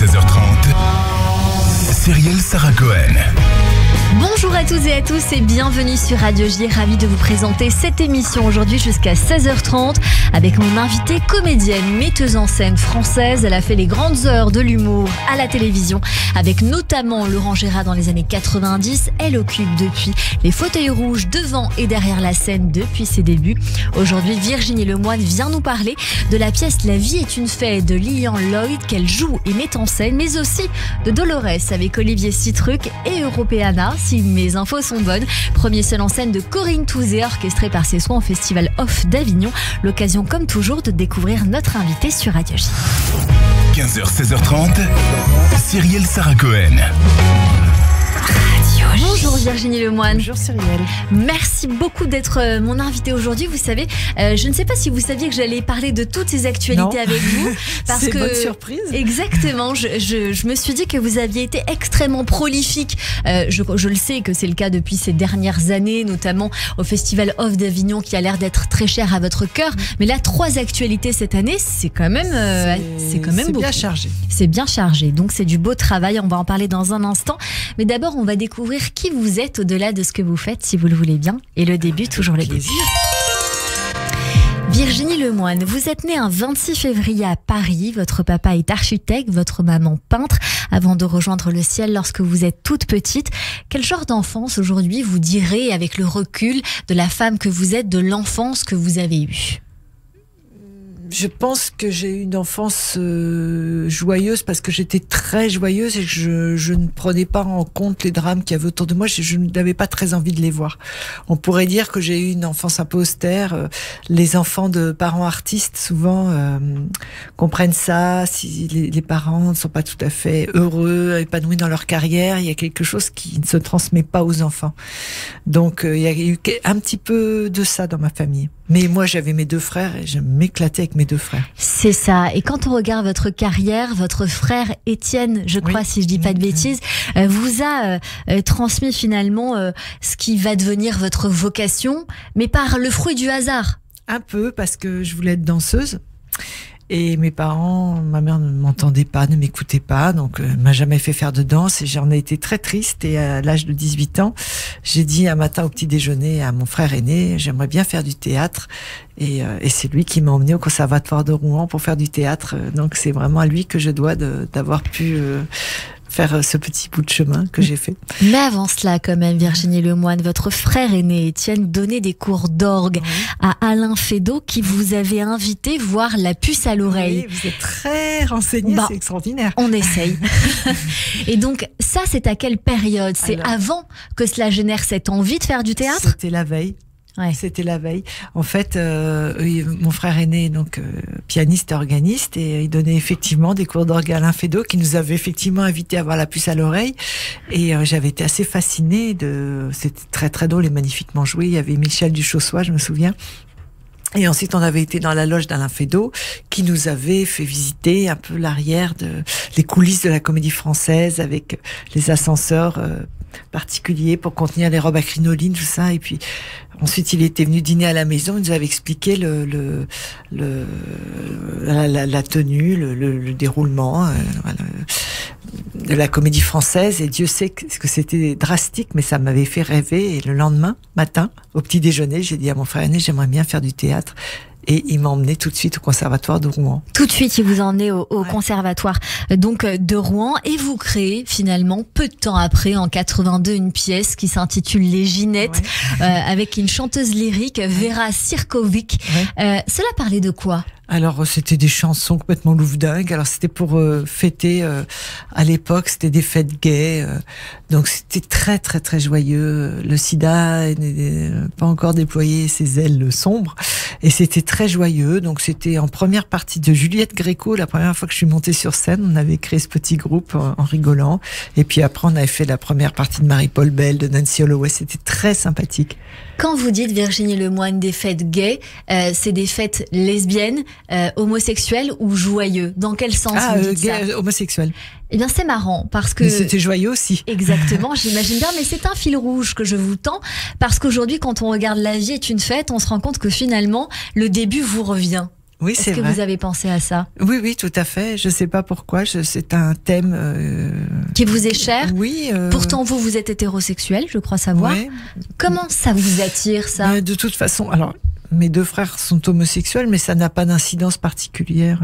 16h30, Cyrielle Sarah Cohen. Bonjour à toutes et à tous et bienvenue sur Radio J. Ravi de vous présenter cette émission aujourd'hui jusqu'à 16h30 avec mon invitée comédienne, metteuse en scène française. Elle a fait les grandes heures de l'humour à la télévision avec notamment Laurent Gérard dans les années 90. Elle occupe depuis les fauteuils rouges devant et derrière la scène depuis ses débuts. Aujourd'hui, Virginie Lemoine vient nous parler de la pièce La vie est une fête de Lillian Lloyd qu'elle joue et met en scène, mais aussi de Dolores avec Olivier Citruc et Europeana. Si mes infos sont bonnes, premier seul en scène de Corinne Touzé, orchestré par ses soins au Festival Off d'Avignon. L'occasion comme toujours de découvrir notre invité sur Radio J. 15h, 16h30, Cyrielle Sarah Cohen. Bonjour Virginie Lemoine. Bonjour Cyrielle. Merci beaucoup d'être mon invitée aujourd'hui. Vous savez, je ne sais pas si vous saviez que j'allais parler de toutes ces actualités avec vous. C'est une bonne surprise. Exactement. Je me suis dit que vous aviez été extrêmement prolifique. Je le sais que c'est le cas depuis ces dernières années, notamment au Festival Off d'Avignon qui a l'air d'être très cher à votre cœur. Mais là, 3 actualités cette année, c'est quand même beaucoup. Bien chargé. C'est bien chargé. Donc c'est du beau travail. On va en parler dans un instant. Mais d'abord, on va découvrir qui vous êtes au-delà de ce que vous faites, si vous le voulez bien. Et le début, toujours le début. Virginie Lemoine, vous êtes née un 26 février à Paris. Votre papa est architecte, votre maman peintre, avant de rejoindre le ciel lorsque vous êtes toute petite. Quel genre d'enfance aujourd'hui vous direz, avec le recul de la femme que vous êtes, de l'enfance que vous avez eue ? Je pense que j'ai eu une enfance joyeuse parce que j'étais très joyeuse et que je ne prenais pas en compte les drames qu'il y avait autour de moi. Je n'avais pas très envie de les voir. On pourrait dire que j'ai eu une enfance un peu austère. Les enfants de parents artistes, souvent, comprennent ça. Si les parents ne sont pas tout à fait heureux, épanouis dans leur carrière, il y a quelque chose qui ne se transmet pas aux enfants. Donc, il y a eu un petit peu de ça dans ma famille. Mais moi, j'avais mes 2 frères et je m'éclatais avec mes 2 frères. C'est ça. Et quand on regarde votre carrière, votre frère Étienne, je crois, si je dis pas de bêtises, vous a transmis finalement ce qui va devenir votre vocation, mais par le fruit du hasard. Un peu, parce que je voulais être danseuse. Et mes parents, ma mère ne m'entendait pas, ne m'écoutait pas, donc m'a jamais fait faire de danse et j'en ai été très triste. Et à l'âge de 18 ans, j'ai dit un matin au petit déjeuner à mon frère aîné, j'aimerais bien faire du théâtre. Et c'est lui qui m'a emmené au Conservatoire de Rouen pour faire du théâtre. Donc c'est vraiment à lui que je dois d'avoir pu faire ce petit bout de chemin que j'ai fait. Mais avant cela, quand même, Virginie Lemoine, votre frère aîné Étienne donnait des cours d'orgue à Alain Feydeau qui vous avait invité voir La puce à l'oreille. Oui, vous êtes très renseignée, c'est extraordinaire. On essaye. Et donc, ça, c'est à quelle période ? C'est avant que cela génère cette envie de faire du théâtre ? C'était la veille. Ouais. C'était la veille. En fait, mon frère aîné, donc pianiste et organiste, et il donnait effectivement des cours d'orgue à Alain Feydeau, qui nous avait effectivement invités à voir La puce à l'oreille. Et j'avais été assez fascinée c'était très très drôle et magnifiquement joué. Il y avait Michel Duchossois, je me souviens. Et ensuite, on avait été dans la loge d'Alain Feydeau, qui nous avait fait visiter un peu les coulisses de la Comédie Française, avec les ascenseurs particuliers pour contenir les robes à crinoline, tout ça. Et puis ensuite, il était venu dîner à la maison. Il nous avait expliqué la tenue, le déroulement de la Comédie Française. Et Dieu sait que c'était drastique, mais ça m'avait fait rêver. Et le lendemain matin, au petit déjeuner, j'ai dit à mon frère aîné, j'aimerais bien faire du théâtre. Et il m'a emmené tout de suite au Conservatoire de Rouen. Tout de suite, il vous a emmené au Conservatoire donc de Rouen. Et vous créez finalement, peu de temps après, en 82, une pièce qui s'intitule Les Ginettes, avec une chanteuse lyrique, Vera Sirkovic. Cela parlait de quoi ? Alors, c'était des chansons complètement louvdingues. Alors, c'était pour fêter, à l'époque, c'était des fêtes gays. Donc, c'était très, très, très joyeux. Le sida n'est pas encore déployé ses ailes sombres. Et c'était très joyeux. Donc, c'était en première partie de Juliette Gréco. La première fois que je suis montée sur scène, on avait créé ce petit groupe en rigolant. Et puis après, on avait fait la première partie de Marie-Paul Bell, de Nancy Holloway. C'était très sympathique. Quand vous dites, Virginie Lemoine, des fêtes gays, c'est des fêtes lesbiennes, homosexuelles ou joyeux ? Dans quel sens vous dites ça ? Homosexuel. Eh bien, c'est marrant parce que... Mais c'était joyeux aussi. Exactement, j'imagine bien, mais c'est un fil rouge que je vous tends parce qu'aujourd'hui, quand on regarde La vie est une fête, on se rend compte que finalement, le début vous revient. Oui, c'est vrai. Est-ce que vous avez pensé à ça? Oui, tout à fait. Je sais pas pourquoi. C'est un thème qui vous est cher. Oui. Pourtant, vous êtes hétérosexuel, je crois savoir. Ouais. Comment ça vous attire, ça? De toute façon, alors. Mes 2 frères sont homosexuels, mais ça n'a pas d'incidence particulière.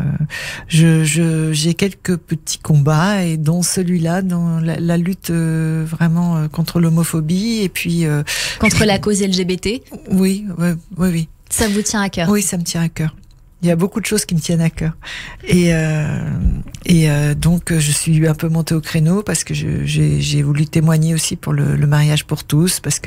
J'ai quelques petits combats, et dont celui-là, dans la lutte vraiment contre l'homophobie, et puis contre la cause LGBT. Oui. Ça vous tient à cœur? Oui, ça me tient à cœur. Il y a beaucoup de choses qui me tiennent à cœur. Et donc, je suis un peu montée au créneau parce que j'ai voulu témoigner aussi pour le mariage pour tous, parce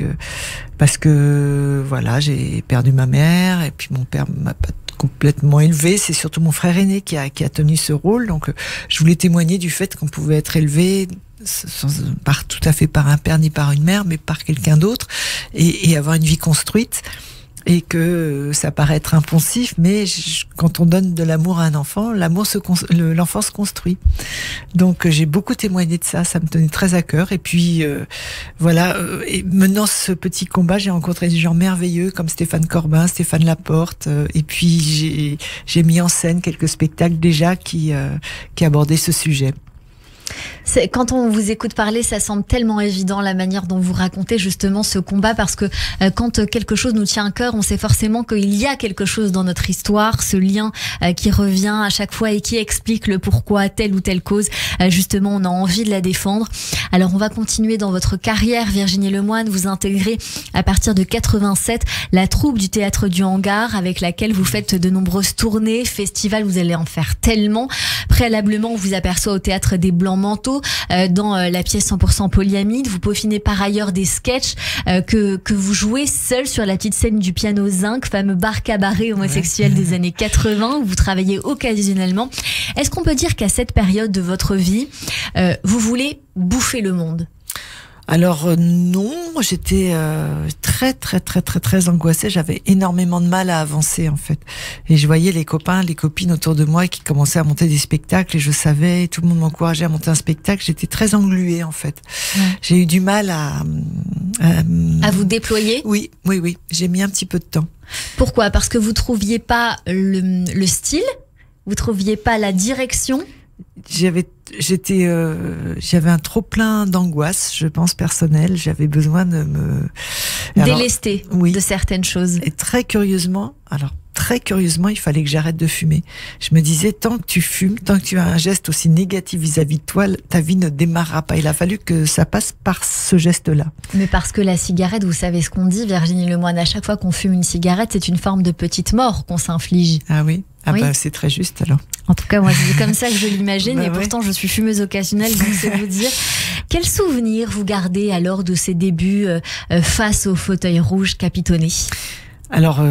que voilà, j'ai perdu ma mère, et puis mon père m'a pas complètement élevé. C'est surtout mon frère aîné qui a tenu ce rôle. Donc, je voulais témoigner du fait qu'on pouvait être élevé pas tout à fait par un père ni par une mère, mais par quelqu'un d'autre, et avoir une vie construite. Et que ça paraît être impensif, mais quand on donne de l'amour à un enfant, l'enfant se construit. Donc j'ai beaucoup témoigné de ça, ça me tenait très à cœur. Et puis voilà, et menant ce petit combat, j'ai rencontré des gens merveilleux comme Stéphane Corbin, Stéphane Laporte, et puis j'ai mis en scène quelques spectacles déjà qui abordaient ce sujet. Quand on vous écoute parler, ça semble tellement évident, la manière dont vous racontez justement ce combat, parce que quand quelque chose nous tient à cœur, on sait forcément qu'il y a quelque chose dans notre histoire, ce lien qui revient à chaque fois et qui explique le pourquoi telle ou telle cause. Justement, on a envie de la défendre. Alors, on va continuer dans votre carrière, Virginie Lemoine. Vous intégrez à partir de 87 la troupe du Théâtre du Hangar, avec laquelle vous faites de nombreuses tournées, festivals. Vous allez en faire tellement. Préalablement, on vous aperçoit au Théâtre des Blancs-Manteaux, dans la pièce 100% polyamide. Vous peaufinez par ailleurs des sketchs que vous jouez seul sur la petite scène du piano zinc, fameux bar cabaret homosexuel des années 80, où vous travaillez occasionnellement. Est-ce qu'on peut dire qu'à cette période de votre vie, vous voulez bouffer le monde? Alors non, j'étais très angoissée. J'avais énormément de mal à avancer en fait. Et je voyais les copains, les copines autour de moi qui commençaient à monter des spectacles, et je savais, tout le monde m'encourageait à monter un spectacle. J'étais très engluée en fait. Ouais. J'ai eu du mal à vous déployer. Oui. J'ai mis un petit peu de temps. Pourquoi? Parce que vous trouviez pas le style, vous trouviez pas la direction. J'avais un trop plein d'angoisse, je pense, personnelle. J'avais besoin de me délester de certaines choses. Et très curieusement, il fallait que j'arrête de fumer. Je me disais, tant que tu fumes, tant que tu as un geste aussi négatif vis-à-vis de toi, ta vie ne démarrera pas. Il a fallu que ça passe par ce geste-là. Mais parce que la cigarette, vous savez ce qu'on dit, Virginie Lemoine, à chaque fois qu'on fume une cigarette, c'est une forme de petite mort qu'on s'inflige. Ah oui? Ah oui. Bah c'est très juste alors. En tout cas, moi c'est comme ça que je l'imagine, et pourtant je suis fumeuse occasionnelle, donc c'est vous dire. Quel souvenir vous gardez alors de ces débuts face au fauteuil rouge capitonné? Alors,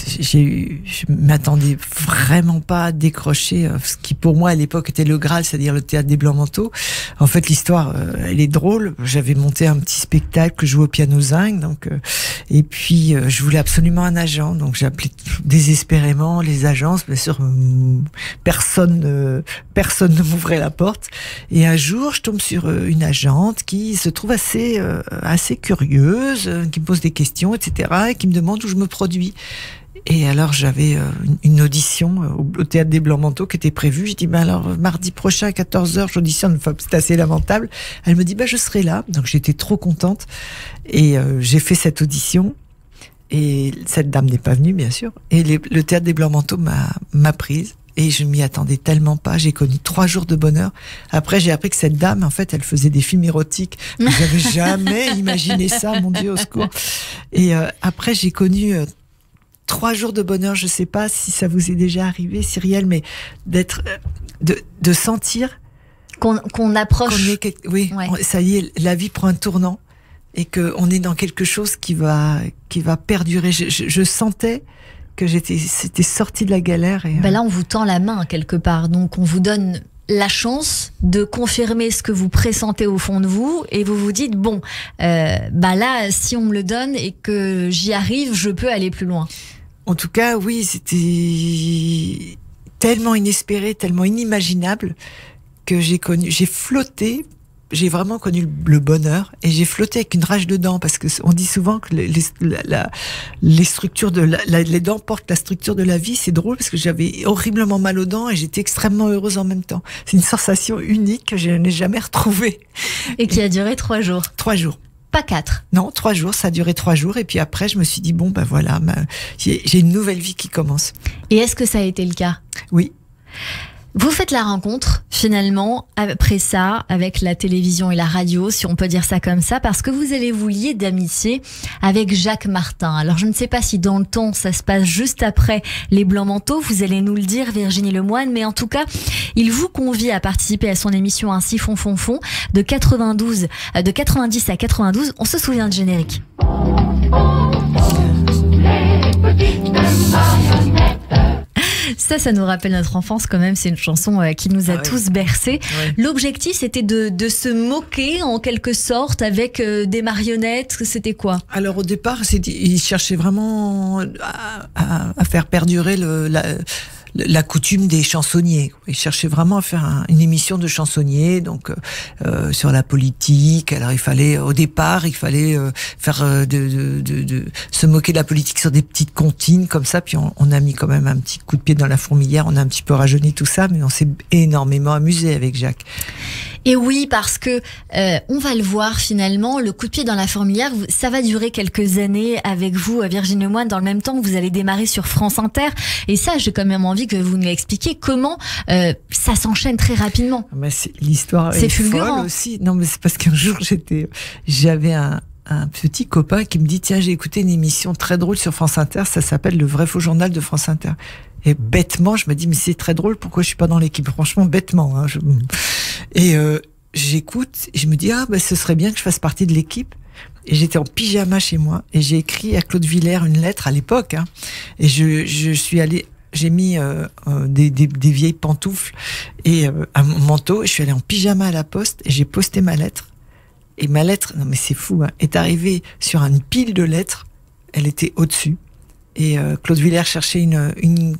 je m'attendais vraiment pas à décrocher ce qui pour moi à l'époque était le Graal, c'est-à-dire le Théâtre des Blancs-Manteaux. En fait, l'histoire, elle est drôle. J'avais monté un petit spectacle que je jouais au piano zinc, donc et puis je voulais absolument un agent, donc j'ai appelé désespérément les agences. Bien sûr, personne ne m'ouvrait la porte. Et un jour, je tombe sur une agente qui se trouve assez curieuse, qui me pose des questions, etc., et qui me demande où je me produis. Et alors j'avais une audition au Théâtre des Blancs-Manteaux qui était prévue. J'ai dit alors mardi prochain à 14h j'auditionne. Enfin, c'est assez lamentable. Elle me dit je serai là. Donc j'étais trop contente, et j'ai fait cette audition, et cette dame n'est pas venue bien sûr, et le Théâtre des Blancs-Manteaux m'a prise. Et je m'y attendais tellement pas. J'ai connu 3 jours de bonheur. Après, j'ai appris que cette dame, en fait, elle faisait des films érotiques. J'avais jamais imaginé ça, mon Dieu, au secours. Et après, j'ai connu 3 jours de bonheur. Je sais pas si ça vous est déjà arrivé, Cyrielle, mais de sentir qu'on approche. Oui, ouais. Ça y est, la vie prend un tournant, et que on est dans quelque chose qui va perdurer. Je sentais que c'était sorti de la galère. Et là, on vous tend la main quelque part. Donc, on vous donne la chance de confirmer ce que vous pressentez au fond de vous, et vous vous dites là, si on me le donne et que j'y arrive, je peux aller plus loin. En tout cas, oui, c'était tellement inespéré, tellement inimaginable que j'ai flotté j'ai vraiment connu le bonheur et j'ai flotté avec une rage de dents parce que on dit souvent que les structures les dents portent la structure de la vie. C'est drôle parce que j'avais horriblement mal aux dents et j'étais extrêmement heureuse en même temps. C'est une sensation unique que je n'ai jamais retrouvée. Et qui a duré 3 jours. 3 jours. Pas 4. Non, 3 jours, ça a duré 3 jours et puis après je me suis dit bon ben voilà, j'ai une nouvelle vie qui commence. Et est-ce que ça a été le cas ? Oui. Vous faites la rencontre, finalement, après ça, avec la télévision et la radio, si on peut dire ça comme ça, parce que vous allez vous lier d'amitié avec Jacques Martin. Alors, je ne sais pas si dans le temps, ça se passe juste après les Blancs-Manteaux, vous allez nous le dire, Virginie Lemoine, mais en tout cas, il vous convie à participer à son émission Ainsi font de 90 à 92. On se souvient de générique. Ça nous rappelle notre enfance quand même. C'est une chanson qui nous a tous bercés. Ouais. L'objectif, c'était de se moquer en quelque sorte avec des marionnettes. C'était quoi ? Alors au départ, il cherchait vraiment à faire perdurer la coutume des chansonniers. Il cherchait vraiment à faire une émission de chansonniers, donc sur la politique. Alors au départ, il fallait faire se moquer de la politique sur des petites comptines comme ça. Puis on a mis quand même un petit coup de pied dans la fourmilière. On a un petit peu rajeuni tout ça, mais on s'est énormément amusé avec Jacques. Et oui, parce que on va le voir finalement, le coup de pied dans la fourmilière, ça va durer quelques années avec vous, Virginie Lemoine. Dans le même temps, vous allez démarrer sur France Inter. Et ça, j'ai quand même envie que vous nous expliquiez comment ça s'enchaîne très rapidement. Mais l'histoire est folle aussi. Non, mais c'est parce qu'un jour, j'avais un petit copain qui me dit, tiens, j'ai écouté une émission très drôle sur France Inter, ça s'appelle Le Vrai Faux Journal de France Inter. Et bêtement, je me dis, mais c'est très drôle, pourquoi je suis pas dans l'équipe ? Franchement, bêtement. Hein, Et j'écoute, et je me dis, ce serait bien que je fasse partie de l'équipe. Et j'étais en pyjama chez moi, et j'ai écrit à Claude Villers une lettre à l'époque. Hein, et je suis allée, j'ai mis des vieilles pantoufles et un manteau, et je suis allée en pyjama à la poste, et j'ai posté ma lettre. Et ma lettre, non mais c'est fou, hein, est arrivée sur une pile de lettres. Elle était au-dessus. Et Claude Villers cherchait une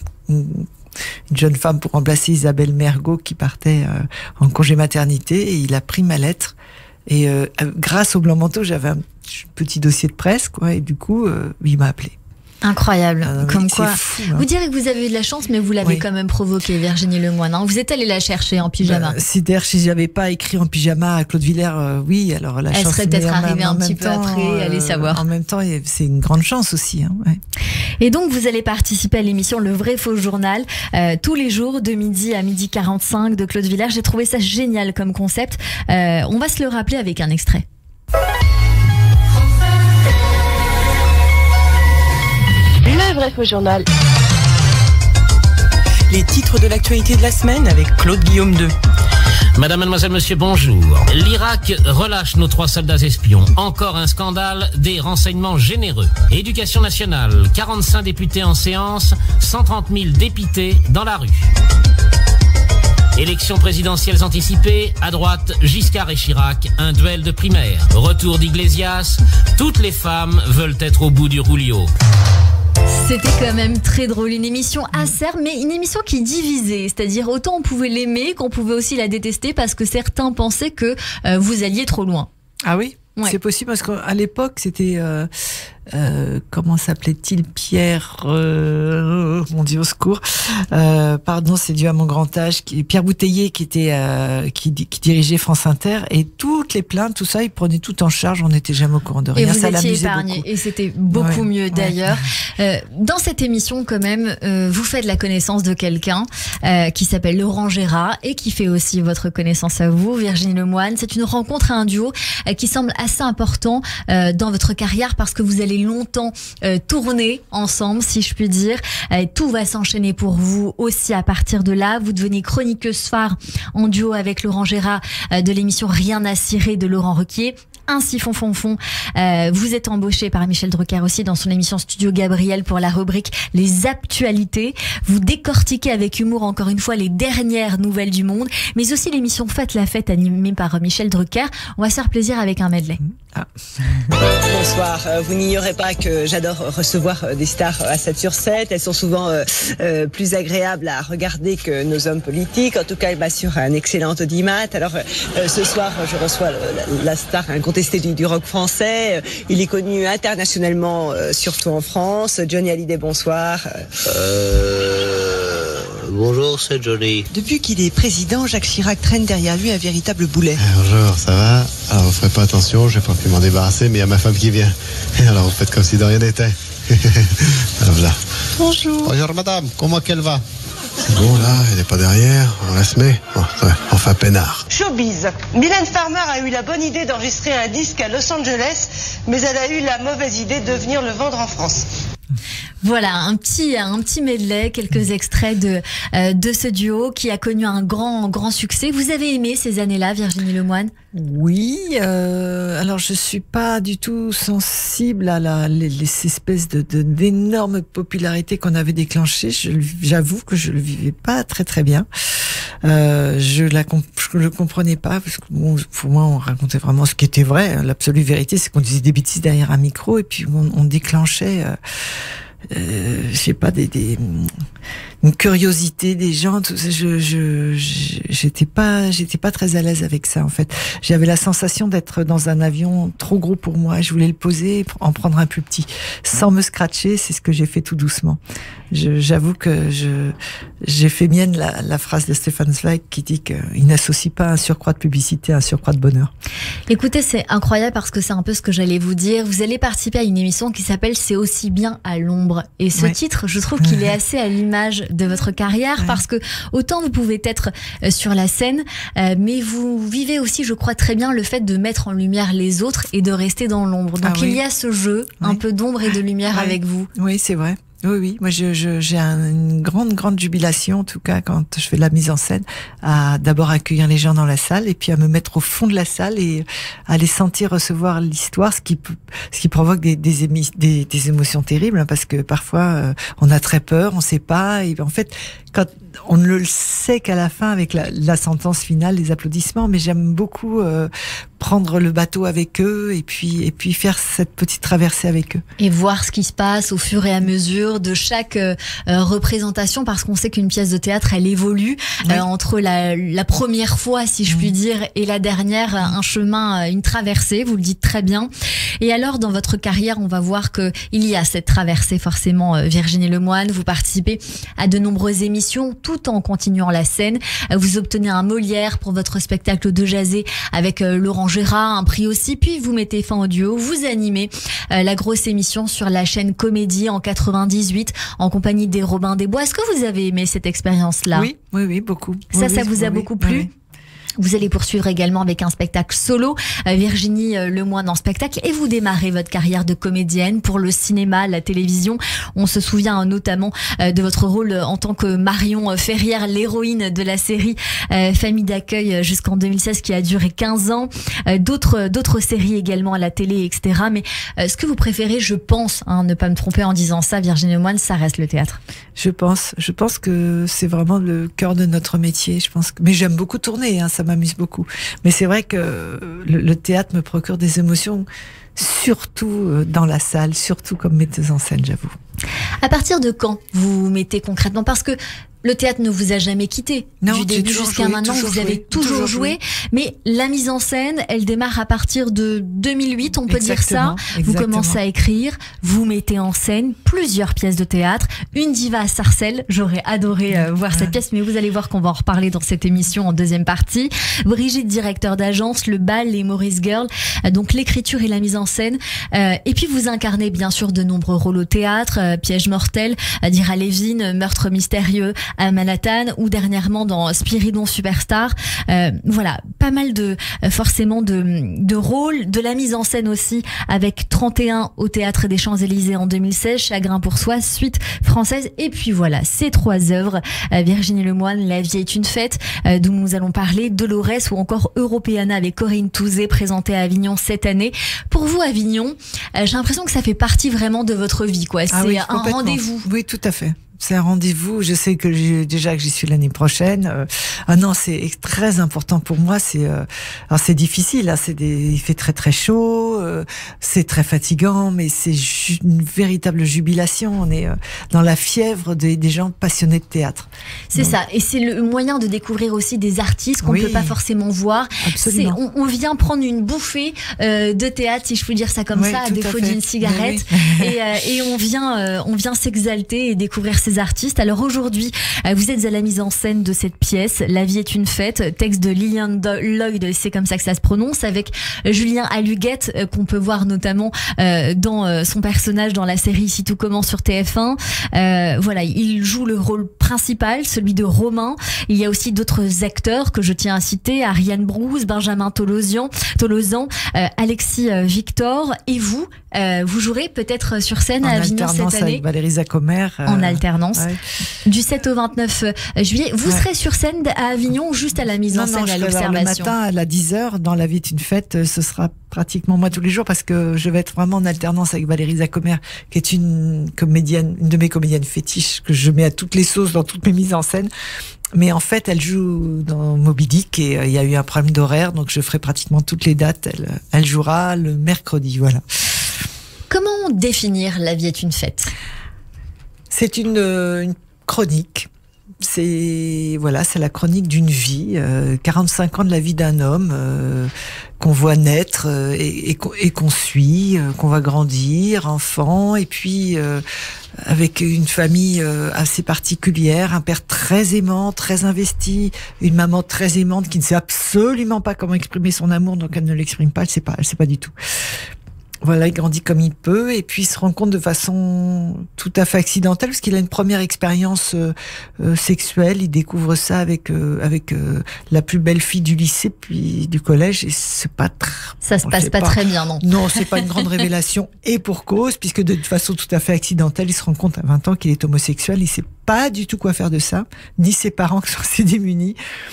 jeune femme pour remplacer Isabelle Mergot qui partait en congé maternité, et il a pris ma lettre. Et grâce au Blancs-Manteaux, j'avais un petit dossier de presse, quoi. Et du coup, il m'a appelé. Incroyable. Comme quoi, fou, hein. Vous direz que vous avez eu de la chance, mais vous l'avez quand même provoqué, Virginie Lemoine. Hein. Vous êtes allée la chercher en pyjama. Si j'avais pas écrit en pyjama à Claude Villers, oui, alors la chance. Elle serait peut-être arrivée un petit peu après, allez savoir. En même temps, c'est une grande chance aussi. Hein, ouais. Et donc, vous allez participer à l'émission Le Vrai Faux Journal, tous les jours, de midi à 12h45 de Claude Villers. J'ai trouvé ça génial comme concept. On va se le rappeler avec un extrait. Le Vrai Faux Journal. Les titres de l'actualité de la semaine avec Claude Guillaume II. Madame, mademoiselle, monsieur, bonjour. L'Irak relâche nos 3 soldats espions. Encore un scandale, des renseignements généreux. Éducation nationale, 45 députés en séance, 130 000 dépités dans la rue. Élections présidentielles anticipées, à droite, Giscard et Chirac, un duel de primaire. Retour d'Iglesias, toutes les femmes veulent être au bout du rouleau. C'était quand même très drôle, une émission acerbe, mais une émission qui divisait, c'est-à-dire autant on pouvait l'aimer qu'on pouvait aussi la détester parce que certains pensaient que vous alliez trop loin. Ah oui, ouais. C'est possible parce qu'à l'époque c'était comment s'appelait-il, Pierre mon Dieu au secours, pardon, c'est dû à mon grand âge, Pierre Bouteiller qui dirigeait France Inter, et toutes les plaintes, tout ça, il prenait tout en charge, on n'était jamais au courant de rien. Et vous étiez épargné, et c'était beaucoup mieux d'ailleurs. Dans cette émission quand même, vous faites la connaissance de quelqu'un qui s'appelle Laurent Gérard et qui fait aussi votre connaissance à vous, Virginie Lemoine. C'est une rencontre et un duo qui semble assez important dans votre carrière parce que vous allez longtemps tourner ensemble, si je puis dire. Tout va s'enchaîner pour vous aussi à partir de là. Vous devenez chroniqueuse phare en duo avec Laurent Gérard de l'émission Rien à cirer de Laurent Ruquier. Ainsi font. Vous êtes embauché par Michel Drucker aussi dans son émission Studio Gabriel pour la rubrique Les Actualités. Vous décortiquez avec humour encore une fois les dernières nouvelles du monde, mais aussi l'émission Faites la fête animée par Michel Drucker. On va se faire plaisir avec un medley. Bonsoir, vous n'ignorez pas que j'adore recevoir des stars à 7/7. Elles sont souvent plus agréables à regarder que nos hommes politiques. En tout cas, elles m'assurent un excellent audimat. Alors ce soir, je reçois la star incontestée du rock français. Il est connu internationalement, surtout en France. Johnny Hallyday, bonsoir. Bonjour, c'est Johnny. Depuis qu'il est président, Jacques Chirac traîne derrière lui un véritable boulet. Bonjour, ça va? Alors, vous ferez pas attention, j'ai pas pu m'en débarrasser, mais il y a ma femme qui vient. Alors, vous faites comme si de rien n'était. Alors, voilà. Bonjour. Bonjour, madame. Comment qu'elle va? C'est bon, là, elle n'est pas derrière. On la se met. Bon, ouais, enfin, peinard. Showbiz. Mylène Farmer a eu la bonne idée d'enregistrer un disque à Los Angeles, mais elle a eu la mauvaise idée de venir le vendre en France. Voilà, un petit medley, quelques extraits de ce duo qui a connu un grand succès. Vous avez aimé ces années-là, Virginie Lemoine? Oui, alors je suis pas du tout sensible à les espèces d'énormes popularités qu'on avait déclenchées. J'avoue que je le vivais pas très bien. Je le comprenais pas parce que bon, pour moi on racontait vraiment ce qui était vrai. L'absolue vérité, c'est qu'on disait des bêtises derrière un micro et puis on déclenchait. Je sais pas une curiosité des gens. Tout ça, j'étais pas très à l'aise avec ça en fait. J'avais la sensation d'être dans un avion trop gros pour moi. Je voulais le poser, en prendre un plus petit, sans me scratcher. C'est ce que j'ai fait tout doucement. J'avoue que j'ai fait mienne la phrase de Stefan Zweig qui dit qu'il n'associe pas un surcroît de publicité à un surcroît de bonheur. Écoutez, c'est incroyable parce que c'est un peu ce que j'allais vous dire. Vous allez participer à une émission qui s'appelle C'est aussi bien à l'ombre. Et ce titre, je trouve qu'il est assez à l'image de votre carrière parce que autant vous pouvez être sur la scène, mais vous vivez aussi, je crois, très bien le fait de mettre en lumière les autres et de rester dans l'ombre. Donc il y a ce jeu un peu d'ombre et de lumière avec vous. Oui, c'est vrai. Oui. Moi, j'ai une grande jubilation, en tout cas, quand je fais de la mise en scène, à d'abord accueillir les gens dans la salle et puis à me mettre au fond de la salle et à les sentir recevoir l'histoire, ce qui provoque des émotions terribles, hein, parce que parfois, on a très peur, on sait pas, et en fait, quand on ne le sait qu'à la fin avec la sentence finale, les applaudissements, mais j'aime beaucoup prendre le bateau avec eux et puis faire cette petite traversée avec eux. Et voir ce qui se passe au fur et à mesure de chaque représentation, parce qu'on sait qu'une pièce de théâtre, elle évolue entre la première fois, si je puis dire, et la dernière, un chemin, une traversée, vous le dites très bien. Et alors, dans votre carrière, on va voir que il y a cette traversée forcément, Virginie Lemoine. Vous participez à de nombreuses émissions, tout en continuant la scène. Vous obtenez un Molière pour votre spectacle de Jazé avec Laurent Gérard, un prix aussi. Puis vous mettez fin au duo, vous animez la grosse émission sur la chaîne Comédie en 98 en compagnie des Robin des Bois. Est-ce que vous avez aimé cette expérience-là? Oui, beaucoup. Ça vous a beaucoup plu? Oui. Vous allez poursuivre également avec un spectacle solo, Virginie Lemoine en spectacle, et vous démarrez votre carrière de comédienne pour le cinéma, la télévision. On se souvient notamment de votre rôle en tant que Marion Ferrière, l'héroïne de la série Famille d'accueil jusqu'en 2016 qui a duré 15 ans. D'autres séries également à la télé, etc. Mais ce que vous préférez, je pense, ne pas me tromper en disant ça, Virginie Lemoine, ça reste le théâtre. Je pense que c'est vraiment le cœur de notre métier. Mais j'aime beaucoup tourner, ça m'amuse beaucoup. Mais c'est vrai que le théâtre me procure des émotions, surtout dans la salle, surtout comme metteuse en scène, j'avoue. À partir de quand vous mettez concrètement? Parce que le théâtre ne vous a jamais quitté. Non, du début jusqu'à maintenant, vous avez toujours joué. Mais la mise en scène, elle démarre à partir de 2008, on peut dire ça. Vous commencez à écrire, vous mettez en scène plusieurs pièces de théâtre. Une diva à Sarcelles, j'aurais adoré voir cette pièce, mais vous allez voir qu'on va en reparler dans cette émission en deuxième partie. Brigitte, directeur d'agence, Le Bal, les Maurice Girls, donc l'écriture et la mise en scène. Et puis vous incarnez bien sûr de nombreux rôles au théâtre, Piège mortel, d'Ira Levine, Meurtre mystérieux, à Manhattan, ou dernièrement dans Spiridon Superstar. Voilà, pas mal forcément de rôles, de la mise en scène aussi, avec 31 au Théâtre des Champs-Élysées en 2016, Chagrin pour soi, suite française. Et puis voilà, ces trois œuvres, Virginie Lemoine, La vie est une fête, dont nous allons parler, Dolores, ou encore Europeana avec Corinne Touzé, présentée à Avignon cette année. Pour vous, Avignon, j'ai l'impression que ça fait partie vraiment de votre vie, quoi. C'est un rendez-vous. Oui, tout à fait. C'est un rendez-vous. Je sais que déjà que j'y suis l'année prochaine. Non, c'est très important pour moi. Alors c'est difficile. Hein, il fait très très chaud. C'est très fatigant, mais c'est une véritable jubilation. On est dans la fièvre des gens passionnés de théâtre. C'est ça. Et c'est le moyen de découvrir aussi des artistes qu'on ne peut pas forcément voir. Absolument. On vient prendre une bouffée de théâtre, si je peux dire ça comme ça, à défaut d'une cigarette. Et on vient s'exalter et découvrir ces artistes. Alors aujourd'hui, vous êtes à la mise en scène de cette pièce, La vie est une fête, texte de Lillian Lloyd, c'est comme ça que ça se prononce, avec Julien Aluguette, qu'on peut voir notamment dans son personnage dans la série Si tout commence sur TF1. Voilà, il joue le rôle principal, celui de Romain. Il y a aussi d'autres acteurs que je tiens à citer, Ariane Brousse, Benjamin Tolosan, Alexis Victor, et vous jouerez peut-être sur scène à Avignon cette année. Avec Valérie Zacomer. En alternance. Du 7 au 29 juillet. Vous serez sur scène à Avignon ou juste à la mise en scène, à l'observation? Le matin à la 10h, dans La vie est une fête, ce sera pratiquement moi tous les jours parce que je vais être vraiment en alternance avec Valérie Zacomer, qui est une de mes comédiennes fétiches que je mets à toutes les sauces dans toutes mes mises en scène. Mais en fait, elle joue dans Moby Dick et il y a eu un problème d'horaire, donc je ferai pratiquement toutes les dates. Elle jouera le mercredi, voilà. Comment définir La vie est une fête? C'est une chronique. C'est la chronique d'une vie, 45 ans de la vie d'un homme qu'on voit naître et qu'on suit, qu'on va grandir, enfant, et puis avec une famille assez particulière, un père très aimant, très investi, une maman très aimante qui ne sait absolument pas comment exprimer son amour, donc elle ne l'exprime pas, elle sait pas du tout. Voilà, il grandit comme il peut et puis il se rend compte de façon tout à fait accidentelle parce qu'il a une première expérience sexuelle. Il découvre ça avec la plus belle fille du lycée puis du collège et c'est pas ça se passe pas très bien, non? Non, c'est pas une grande révélation et pour cause, puisque de façon tout à fait accidentelle, il se rend compte à 20 ans qu'il est homosexuel. Il sait pas du tout quoi faire de ça, ni ses parents qui sont assez démunis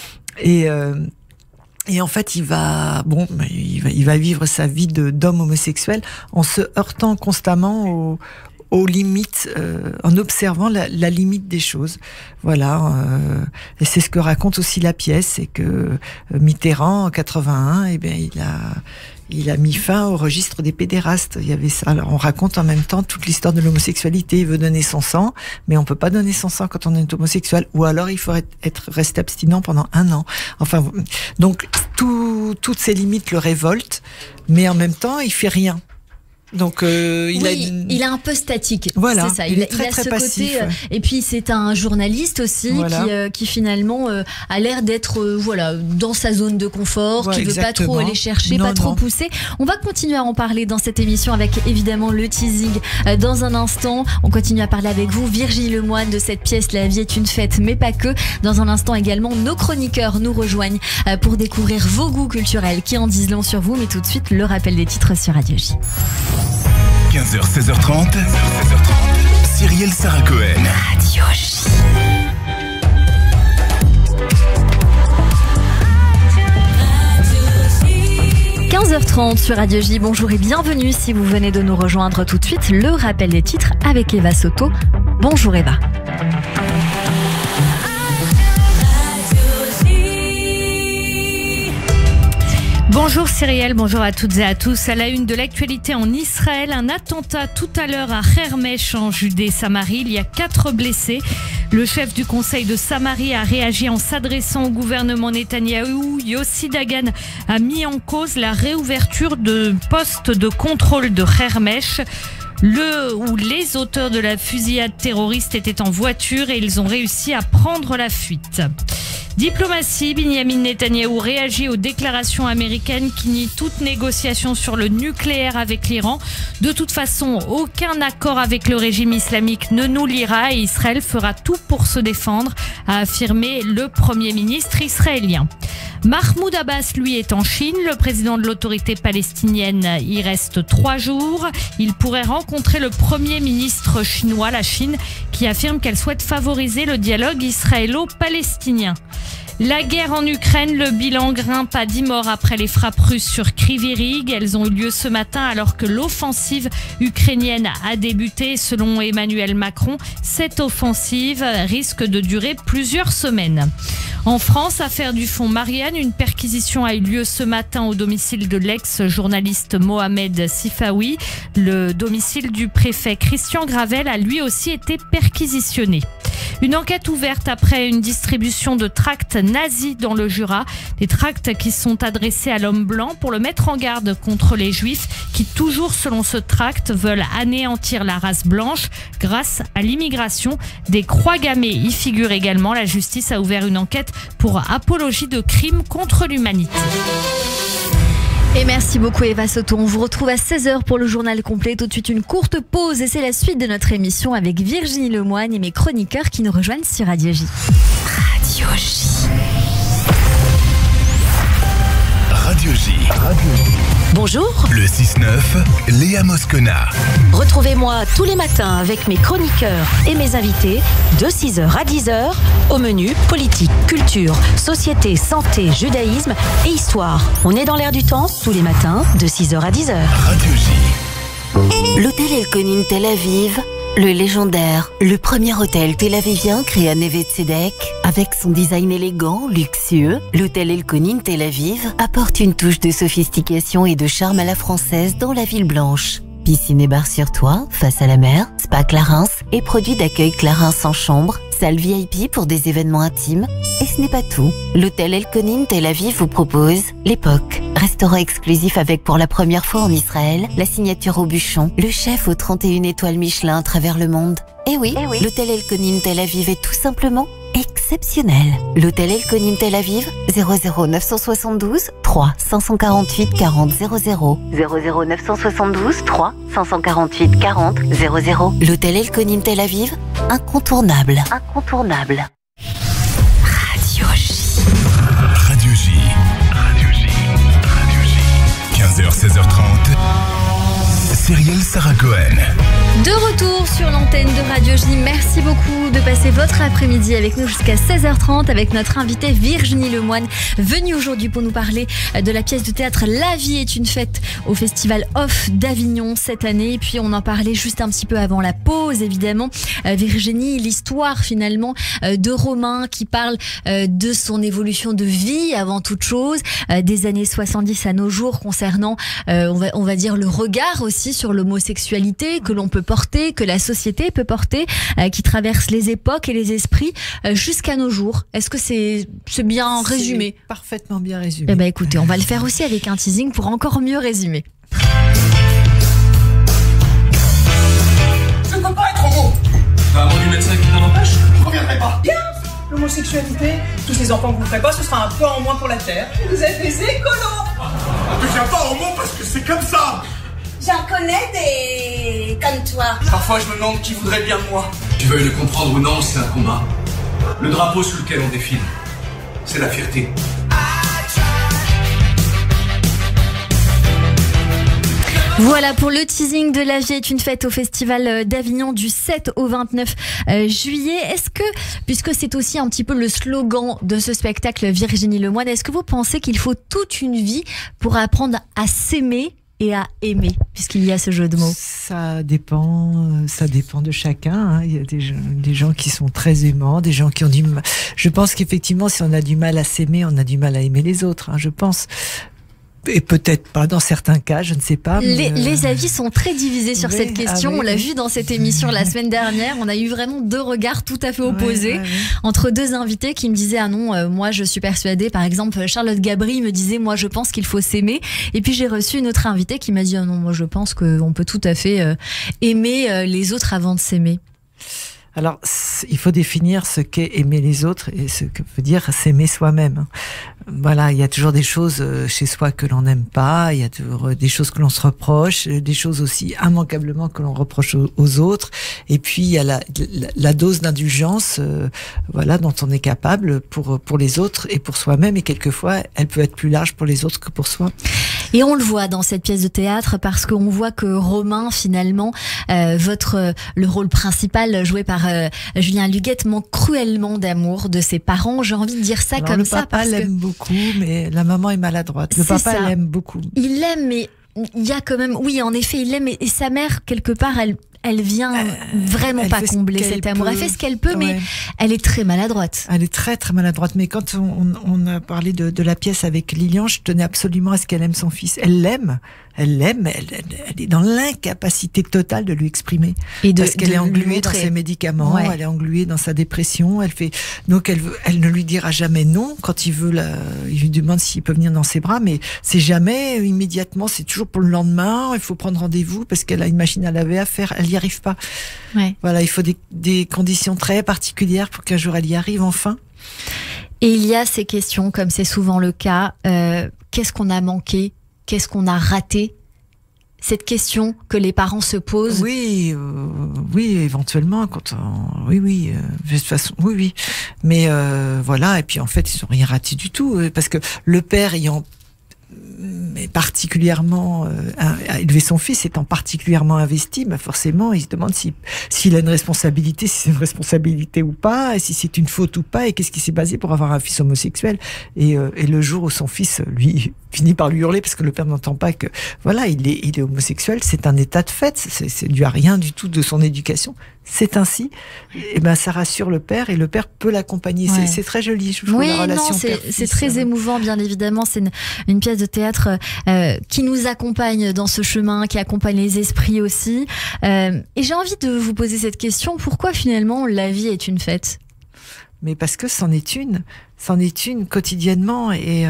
et en fait, il va vivre sa vie d'homme homosexuel en se heurtant constamment aux limites, en observant la limite des choses. Voilà. Et c'est ce que raconte aussi la pièce, c'est que Mitterrand, en 81, il a mis fin au registre des pédérastes. Il y avait ça. Alors, on raconte en même temps toute l'histoire de l'homosexualité. Il veut donner son sang, mais on peut pas donner son sang quand on est homosexuel. Ou alors, il faut rester abstinent pendant 1 an. Enfin, donc, toutes ces limites le révoltent, mais en même temps, il fait rien. Donc il est un peu statique. Voilà, c'est ça. il est très a ce passif. Côté, et puis c'est un journaliste aussi qui finalement a l'air d'être dans sa zone de confort, qui veut pas trop aller chercher, pas trop pousser. On va continuer à en parler dans cette émission avec évidemment le teasing dans un instant. On continue à parler avec vous, Virginie Lemoine, de cette pièce La vie est une fête, mais pas que. Dans un instant également, nos chroniqueurs nous rejoignent pour découvrir vos goûts culturels qui en disent long sur vous. Mais tout de suite, le rappel des titres sur Radio J. 15h, 16h30, Cyrielle Sarah Cohen. Radio J. – 15h30 sur Radio J. Bonjour et bienvenue si vous venez de nous rejoindre tout de suite. Le rappel des titres avec Eva Soto. Bonjour Eva. Bonjour Cyrielle, bonjour à toutes et à tous. À la une de l'actualité en Israël, un attentat tout à l'heure à Hermesh en Judée-Samarie. Il y a 4 blessés. Le chef du conseil de Samarie a réagi en s'adressant au gouvernement Netanyahou. Yossi Dagan a mis en cause la réouverture de postes de contrôle de Hermesh. Les auteurs de la fusillade terroriste étaient en voiture et ils ont réussi à prendre la fuite. Diplomatie, Benjamin Netanyahou réagit aux déclarations américaines qui nient toute négociation sur le nucléaire avec l'Iran. De toute façon, aucun accord avec le régime islamique ne nous liera et Israël fera tout pour se défendre, a affirmé le Premier ministre israélien. Mahmoud Abbas, lui, est en Chine. Le président de l'autorité palestinienne y reste 3 jours. Il pourrait rencontrer le premier ministre chinois, la Chine, qui affirme qu'elle souhaite favoriser le dialogue israélo-palestinien. La guerre en Ukraine, le bilan grimpe à 10 morts après les frappes russes sur Kryvyi Rih. Elles ont eu lieu ce matin alors que l'offensive ukrainienne a débuté. Selon Emmanuel Macron, cette offensive risque de durer plusieurs semaines. En France, affaire du fonds Marianne, une perquisition a eu lieu ce matin au domicile de l'ex-journaliste Mohamed Sifawi. Le domicile du préfet Christian Gravel a lui aussi été perquisitionné. Une enquête ouverte après une distribution de tracts nazis dans le Jura. Des tracts qui sont adressés à l'homme blanc pour le mettre en garde contre les juifs qui, toujours selon ce tract, veulent anéantir la race blanche grâce à l'immigration. Des croix gammées y figurent également. La justice a ouvert une enquête pour apologie de crimes contre l'humanité. Et merci beaucoup Eva Soto. On vous retrouve à 16h pour le journal complet. Tout de suite une courte pause et c'est la suite de notre émission avec Virginie Lemoine et mes chroniqueurs qui nous rejoignent sur Radio J. Radio J. Radio J. Bonjour. Le 6-9, Léa Moscona. Retrouvez-moi tous les matins avec mes chroniqueurs et mes invités de 6h à 10h au menu politique, culture, société, santé, judaïsme et histoire. On est dans l'air du temps tous les matins de 6h à 10h. Radio J. L'hôtel Elkonin Tel Aviv, le légendaire, le premier hôtel tel-avivien créé à Neve Tzedek. Avec son design élégant, luxueux, l'hôtel Elkonin Tel Aviv apporte une touche de sophistication et de charme à la française dans la ville blanche. Piscine et bar sur toit, face à la mer, spa Clarins et produits d'accueil Clarins en chambre, salle VIP pour des événements intimes. Et ce n'est pas tout. L'hôtel Elkonin Tel Aviv vous propose l'époque. Restaurant exclusif avec pour la première fois en Israël, la signature au bûchon, le chef aux 31 étoiles Michelin à travers le monde. Et oui, l'hôtel Elkonin Tel Aviv est tout simplement exceptionnel. L'hôtel Elkonin Tel Aviv, 00 972 3 548 40 00. 00 972 3 548 40 00. L'hôtel Elkonin Tel Aviv, incontournable. Incontournable. Radio J. Radio J. Radio J. Radio J. 15h, 16h30. Cyrielle Sarah Cohen. De retour sur l'antenne de Radio J. Merci beaucoup de passer votre après-midi avec nous jusqu'à 16h30 avec notre invitée Virginie Lemoine, venue aujourd'hui pour nous parler de la pièce de théâtre La vie est une fête au Festival Off d'Avignon cette année. Et puis on en parlait juste un petit peu avant la pause, évidemment. Virginie, l'histoire finalement de Romain qui parle de son évolution de vie avant toute chose, des années 70 à nos jours concernant, on va dire, le regard aussi sur l'homosexualité que l'on peut porter, que la société peut porter, qui traverse les époques et les esprits jusqu'à nos jours. Est-ce que c'est bien résumé ? Parfaitement bien résumé. Eh ben écoutez, on va le faire aussi avec un teasing pour encore mieux résumer. Je ne peux pas être homo. T'as un mot du médecin qui t'en empêche ? Je reviendrai pas. Bien. L'homosexualité, tous ces enfants que vous ne ferez pas, ce sera un poids en moins pour la Terre. Vous êtes des écolos. Ne deviens pas homo parce que c'est comme ça. J'en connais des comme toi. Parfois je me demande qui voudrait bien de moi. Tu veuilles le comprendre ou non, c'est un combat. Le drapeau sous lequel on défile, c'est la fierté. Voilà pour le teasing de La vie est une fête au Festival d'Avignon du 7 au 29 juillet. Est-ce que, puisque c'est aussi un petit peu le slogan de ce spectacle, Virginie Lemoine, est-ce que vous pensez qu'il faut toute une vie pour apprendre à s'aimer et à aimer, puisqu'il y a ce jeu de mots? Ça dépend de chacun. Hein. Il y a des gens qui sont très aimants, des gens qui ont du mal. Je pense qu'effectivement, si on a du mal à s'aimer, on a du mal à aimer les autres. Hein, je pense. Et peut-être pas dans certains cas, je ne sais pas. Les avis sont très divisés sur cette question. On l'a vu dans cette émission la semaine dernière. On a eu vraiment deux regards tout à fait opposés entre deux invités qui me disaient ah non, moi je suis persuadée. Par exemple, Charlotte Gabri me disait moi je pense qu'il faut s'aimer. Et puis j'ai reçu une autre invitée qui m'a dit ah non, moi je pense qu'on peut tout à fait aimer les autres avant de s'aimer. Alors, il faut définir ce qu'est aimer les autres et ce que veut dire s'aimer soi-même. Voilà, il y a toujours des choses chez soi que l'on n'aime pas, il y a toujours des choses que l'on se reproche, des choses aussi immanquablement que l'on reproche aux autres. Et puis, il y a la dose d'indulgence, voilà, dont on est capable pour les autres et pour soi-même. Et quelquefois, elle peut être plus large pour les autres que pour soi. Et on le voit dans cette pièce de théâtre parce qu'on voit que Romain, finalement, le rôle principal joué par Julien Luguette manque cruellement d'amour de ses parents. J'ai envie de dire ça. Alors, comme ça. Le papa l'aime beaucoup, mais la maman est maladroite. Le papa l'aime beaucoup. Il l'aime, mais il y a quand même, oui, en effet, il l'aime. Et sa mère, quelque part, elle vient vraiment pas combler cet amour. Elle fait ce qu'elle peut, mais elle est très maladroite. Elle est très très maladroite. Mais quand on a parlé de la pièce avec Lilian, je tenais absolument à ce qu'elle aime son fils. Elle l'aime. Elle est dans l'incapacité totale de lui exprimer. Parce qu'elle est engluée dans ses médicaments, elle est engluée dans sa dépression. Donc elle ne lui dira jamais non quand il lui demande s'il peut venir dans ses bras, mais c'est jamais immédiatement, c'est toujours pour le lendemain. Il faut prendre rendez-vous parce qu'elle a une machine à laver à faire. Elle n'y arrive pas. Ouais. Voilà, il faut des conditions très particulières pour qu'un jour elle y arrive enfin. Et il y a ces questions, comme c'est souvent le cas. Qu'est-ce qu'on a manqué ? Qu'est-ce qu'on a raté ? Cette question que les parents se posent. Oui, éventuellement, de toute façon, oui. Mais voilà, et puis en fait, ils n'ont rien raté du tout, parce que le père ayant particulièrement élevé son fils, étant particulièrement investi, forcément, il se demande s'il a une responsabilité, si c'est une responsabilité ou pas, et si c'est une faute ou pas, et qu'est-ce qui s'est passé pour avoir un fils homosexuel. Et le jour où son fils, lui, finit par lui hurler parce que le père n'entend pas que, voilà, il est homosexuel, c'est un état de fait, c'est dû à rien du tout de son éducation. C'est ainsi, et ça rassure le père, et le père peut l'accompagner. Ouais. C'est très joli, je trouve, la relation père-fils. C'est très émouvant, bien évidemment. C'est une pièce de théâtre qui nous accompagne dans ce chemin, qui accompagne les esprits aussi. Et j'ai envie de vous poser cette question, pourquoi finalement la vie est une fête ? Mais parce que c'en est une quotidiennement, et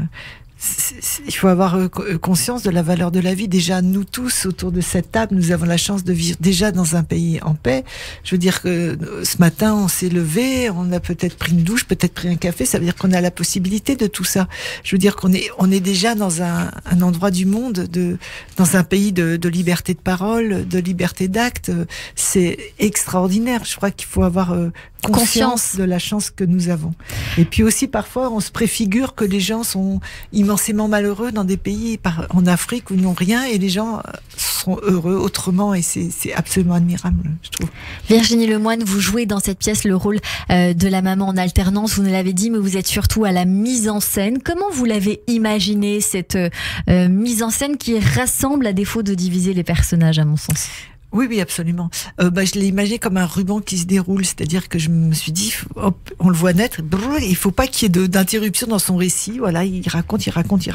il faut avoir conscience de la valeur de la vie. Déjà, nous tous, autour de cette table, nous avons la chance de vivre déjà dans un pays en paix. Je veux dire que ce matin, on s'est levé, on a peut-être pris une douche, peut-être pris un café. Ça veut dire qu'on a la possibilité de tout ça. Je veux dire qu'on est déjà dans un endroit du monde, dans un pays de liberté de parole, de liberté d'acte. C'est extraordinaire. Je crois qu'il faut avoir conscience de la chance que nous avons. Et puis aussi, parfois, on se préfigure que les gens sont immensément malheureux dans des pays en Afrique où ils n'ont rien, et les gens sont heureux autrement, et c'est absolument admirable, je trouve. Virginie Lemoine, vous jouez dans cette pièce le rôle de la maman en alternance, vous nous l'avez dit, mais vous êtes surtout à la mise en scène. Comment vous l'avez imaginé, cette mise en scène qui rassemble à défaut de diviser les personnages, à mon sens ? Oui, absolument. Je l'ai imaginé comme un ruban qui se déroule, c'est-à-dire que je me suis dit, hop, on le voit naître, il faut pas qu'il y ait d'interruption dans son récit. Voilà, il raconte.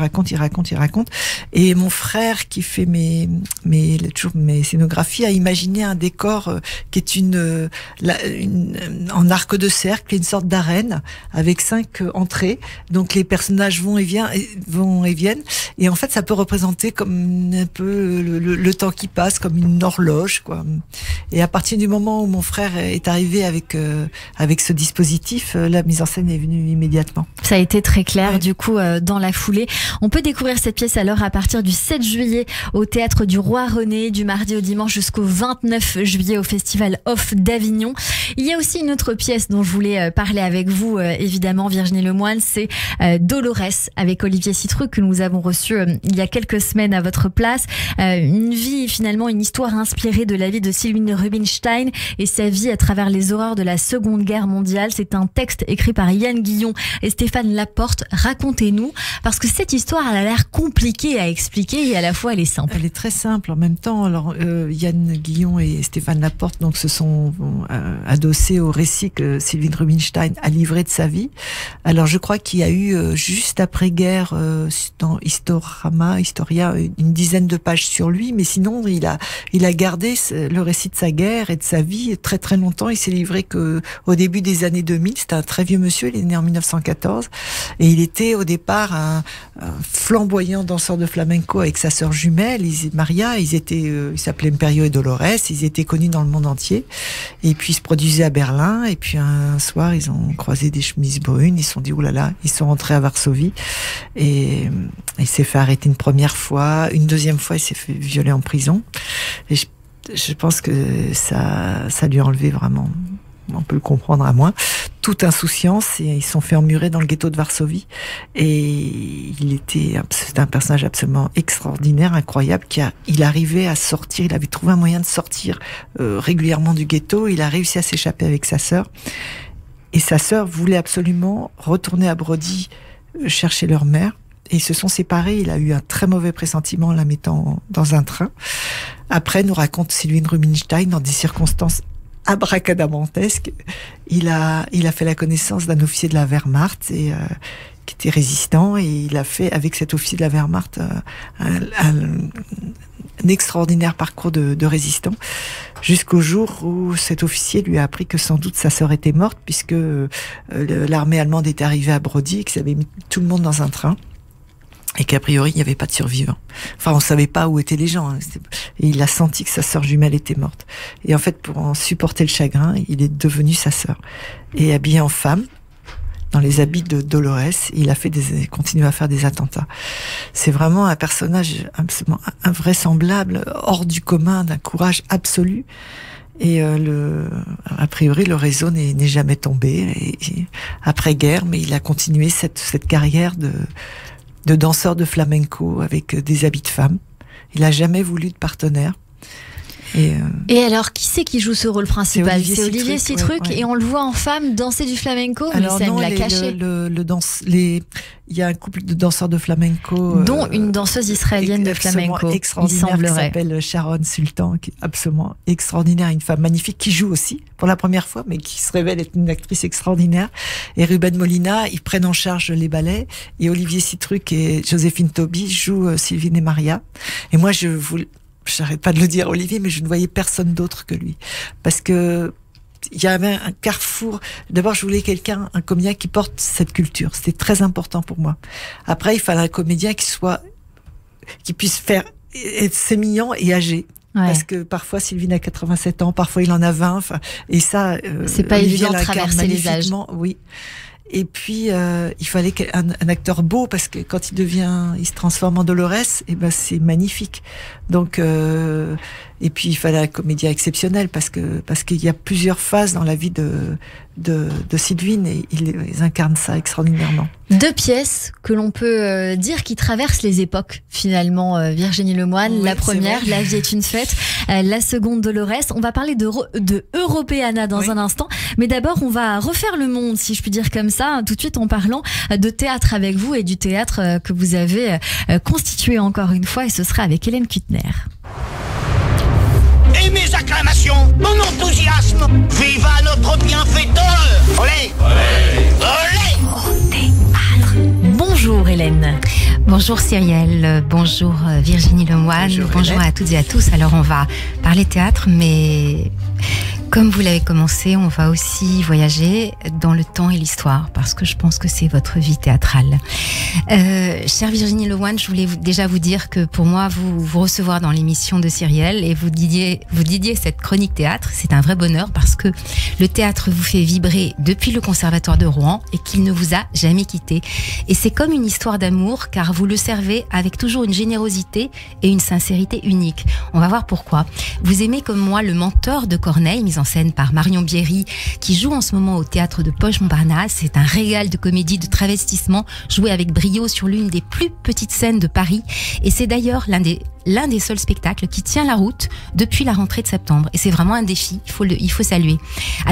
Et mon frère, qui fait mes scénographies, a imaginé un décor qui est en arc de cercle, une sorte d'arène avec 5 entrées. Donc les personnages vont et viennent. Et en fait, ça peut représenter comme un peu le temps qui passe, comme une horloge. Et à partir du moment où mon frère est arrivé avec ce dispositif, la mise en scène est venue immédiatement. Ça a été très clair, du coup, dans la foulée. On peut découvrir cette pièce alors à partir du 7 juillet au Théâtre du Roi René, du mardi au dimanche jusqu'au 29 juillet au Festival Off d'Avignon. Il y a aussi une autre pièce dont je voulais parler avec vous, évidemment, Virginie Lemoine, c'est Dolores, avec Olivier Sitreux, que nous avons reçu il y a quelques semaines à votre place. Une histoire inspirée de la vie de Sylvine Rubinstein et sa vie à travers les horreurs de la Seconde Guerre mondiale. C'est un texte écrit par Yann Guillon et Stéphane Laporte. Racontez-nous, parce que cette histoire, elle a l'air compliquée à expliquer et à la fois elle est simple. Elle est très simple en même temps. Alors Yann Guillon et Stéphane Laporte donc se sont adossés au récit que Sylvine Rubinstein a livré de sa vie. Alors je crois qu'il y a eu juste après-guerre dans Historia une dizaine de pages sur lui, mais sinon il a gardé parler le récit de sa guerre et de sa vie très très longtemps. Il s'est livré qu'au début des années 2000. C'était un très vieux monsieur, il est né en 1914 et il était au départ un flamboyant danseur de flamenco avec sa sœur jumelle, Maria. Ils s'appelaient Imperio et Dolores. Ils étaient connus dans le monde entier. Et puis ils se produisaient à Berlin. Et puis un soir, ils ont croisé des chemises brunes. Ils se sont dit oulala, ils sont rentrés à Varsovie et il s'est fait arrêter une première fois, une deuxième fois, il s'est fait violer en prison. Et je pense que ça lui a enlevé vraiment, on peut le comprendre à moins, toute insouciance, et ils se sont fait emmurer dans le ghetto de Varsovie. Et c'était un personnage absolument extraordinaire, incroyable, il arrivait à sortir, il avait trouvé un moyen de sortir régulièrement du ghetto, il a réussi à s'échapper avec sa sœur. Et sa sœur voulait absolument retourner à Brody chercher leur mère. Et ils se sont séparés. Il a eu un très mauvais pressentiment en la mettant dans un train. Après, nous raconte Sylvine Rubinstein, dans des circonstances abracadabantesques, il a fait la connaissance d'un officier de la Wehrmacht qui était résistant, et il a fait avec cet officier de la Wehrmacht un extraordinaire parcours de résistant, jusqu'au jour où cet officier lui a appris que sans doute sa sœur était morte, puisque l'armée allemande était arrivée à Brody, qu'ils avaient mis tout le monde dans un train, et qu'a priori il n'y avait pas de survivants. Enfin, on savait pas où étaient les gens. Et il a senti que sa sœur jumelle était morte. Et en fait, pour en supporter le chagrin, il est devenu sa sœur. Et habillé en femme, dans les habits de Dolores, il a continué à faire des attentats. C'est vraiment un personnage absolument invraisemblable, hors du commun, d'un courage absolu. Et a priori, le réseau n'est jamais tombé après-guerre, mais il a continué cette carrière de danseur de flamenco avec des habits de femme. Il n'a jamais voulu de partenaire. Et alors, qui c'est qui joue ce rôle principal? C'est Olivier Sitruk, ouais. Et on le voit en femme danser du flamenco, alors mais ça non, me l'a caché. Il y a un couple de danseurs de flamenco, dont une danseuse israélienne de flamenco, extraordinaire, qui s'appelle Sharon Sultan, qui est absolument extraordinaire, une femme magnifique qui joue aussi pour la première fois, mais qui se révèle être une actrice extraordinaire. Et Ruben Molina, ils prennent en charge les ballets, et Olivier Sitruk et Joséphine Toby jouent Sylvine et Maria. Et moi, j'arrête pas de le dire, Olivier, mais je ne voyais personne d'autre que lui. Parce que il y avait un carrefour. D'abord, je voulais un comédien qui porte cette culture. C'était très important pour moi. Après, il fallait un comédien qui puisse faire être sémillant et âgé. Ouais. Parce que parfois, Sylvine a 87 ans, parfois il en a 20. Et ça, c'est pas évident de traverser les âges. Oui. Et puis, il fallait un acteur beau, parce que quand il se transforme en Dolores, c'est magnifique. Donc, et puis il fallait un comédien exceptionnel, parce qu'il y a plusieurs phases dans la vie de Sylvine, et ils incarnent ça extraordinairement. 2 pièces que l'on peut dire qui traversent les époques, finalement, Virginie Lemoine. Oui, la première, La vie est une fête. La seconde, Dolores. On va parler de Europeana dans un instant. Mais d'abord, on va refaire le monde, si je puis dire comme ça, tout de suite en parlant de théâtre avec vous, et du théâtre que vous avez constitué encore une fois, et ce sera avec Hélène Kuttner. Et mes acclamations, mon enthousiasme, viva notre bienfaiteur. Olé, olé, olé. Au théâtre. Bonjour Hélène. Bonjour Cyrielle, bonjour Virginie Lemoine, bonjour à toutes et à tous. Alors on va parler théâtre, mais comme vous l'avez commencé, on va aussi voyager dans le temps et l'histoire, parce que je pense que c'est votre vie théâtrale. Chère Virginie Lemoine, je voulais déjà vous dire que pour moi, vous recevoir dans l'émission de Cyrielle et vous didiez cette chronique théâtre, c'est un vrai bonheur, parce que le théâtre vous fait vibrer depuis le Conservatoire de Rouen et qu'il ne vous a jamais quitté. Et c'est comme une histoire d'amour, car vous le servez avec toujours une générosité et une sincérité unique. On va voir pourquoi. Vous aimez comme moi Le Mentor de Corneille, mise en scène par Marion Bierry, qui joue en ce moment au théâtre de Poche-Montparnasse. C'est un régal de comédie, de travestissement, joué avec brio sur l'une des plus petites scènes de Paris. Et c'est d'ailleurs l'un des seuls spectacles qui tient la route depuis la rentrée de septembre. Et c'est vraiment un défi, il faut saluer. Alors,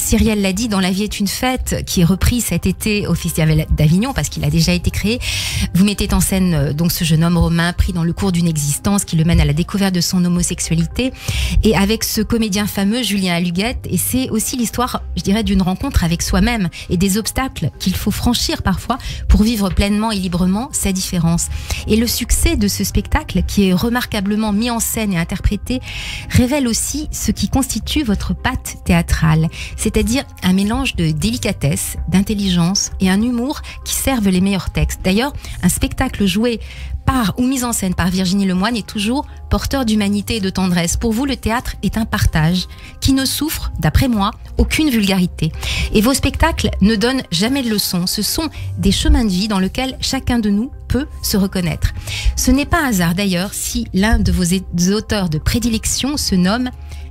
Cyrielle l'a dit, dans La vie est une fête, qui est repris cet été au Festival d'Avignon, parce qu'il a déjà été créé, vous mettez en scène donc ce jeune homme romain pris dans le cours d'une existence qui le mène à la découverte de son homosexualité, et avec ce comédien fameux, Julien Aluguette, et c'est aussi l'histoire, je dirais, d'une rencontre avec soi-même et des obstacles qu'il faut franchir parfois pour vivre pleinement et librement sa différence. Et le succès de ce spectacle, qui est remarquablement mis en scène et interprété, révèle aussi ce qui constitue votre patte théâtrale, c'est-à-dire un mélange de délicatesse, d'intelligence et un humour qui servent les meilleurs textes. D'ailleurs, un spectacle joué par ou mis en scène par Virginie Lemoine est toujours porteur d'humanité et de tendresse. Pour vous, le théâtre est un partage qui ne souffre, d'après moi, aucune vulgarité. Et vos spectacles ne donnent jamais de leçons. Ce sont des chemins de vie dans lesquels chacun de nous peut se reconnaître. Ce n'est pas un hasard d'ailleurs si l'un de vos auteurs de prédilection se nomme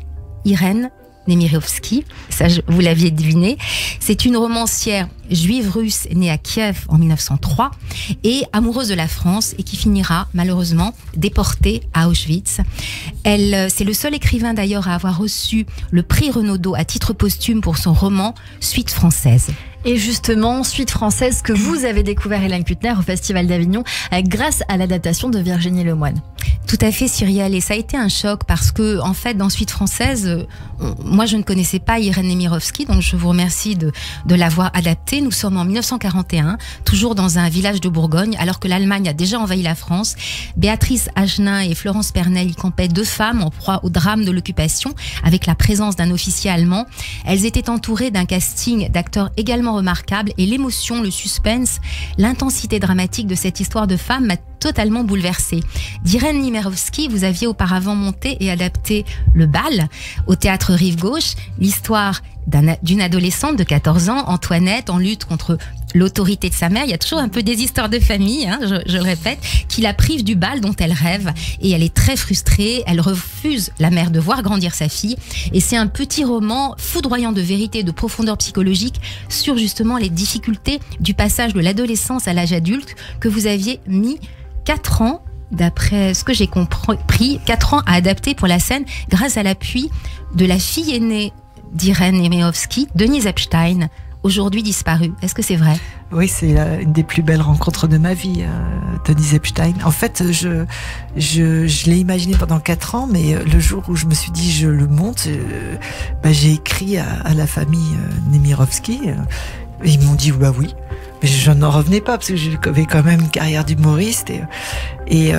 Irène Nemirovsky, ça vous l'aviez deviné. C'est une romancière juive russe née à Kiev en 1903 et amoureuse de la France et qui finira malheureusement déportée à Auschwitz. C'est le seul écrivain d'ailleurs à avoir reçu le prix Renaudot à titre posthume pour son roman Suite française. Et justement, Suite française que vous avez découvert, Hélène Kuttner, au Festival d'Avignon, grâce à l'adaptation de Virginie Lemoine. Tout à fait, Cyrielle, et ça a été un choc parce que, en fait, dans Suite française, moi je ne connaissais pas Irène Nemirovsky, donc je vous remercie de l'avoir adaptée. Nous sommes en 1941, toujours dans un village de Bourgogne, alors que l'Allemagne a déjà envahi la France. Béatrice Agenin et Florence Pernel y campaient, deux femmes en proie au drame de l'occupation, avec la présence d'un officier allemand. Elles étaient entourées d'un casting d'acteurs également remarquable, et l'émotion, le suspense, l'intensité dramatique de cette histoire de femme m'a totalement bouleversée. D'Irène Nemirovsky, vous aviez auparavant monté et adapté Le Bal au théâtre Rive Gauche, l'histoire d'une adolescente de 14 ans, Antoinette, en lutte contre l'autorité de sa mère. Il y a toujours un peu des histoires de famille, hein, je le répète, qui la prive du bal dont elle rêve, et elle est très frustrée. Elle refuse, la mère, de voir grandir sa fille, et c'est un petit roman foudroyant de vérité et de profondeur psychologique sur justement les difficultés du passage de l'adolescence à l'âge adulte, que vous aviez mis 4 ans, d'après ce que j'ai compris, 4 ans à adapter pour la scène, grâce à l'appui de la fille aînée d'Irène Nemirovsky, Denise Epstein, aujourd'hui disparue. Est-ce que c'est vrai ? Oui, c'est une des plus belles rencontres de ma vie, Denise Epstein. En fait, je l'ai imaginé pendant 4 ans, mais le jour où je me suis dit je le monte, j'ai écrit à la famille Nemirovsky. Et ils m'ont dit bah oui. Mais je n'en revenais pas parce que j'avais quand même une carrière d'humoriste et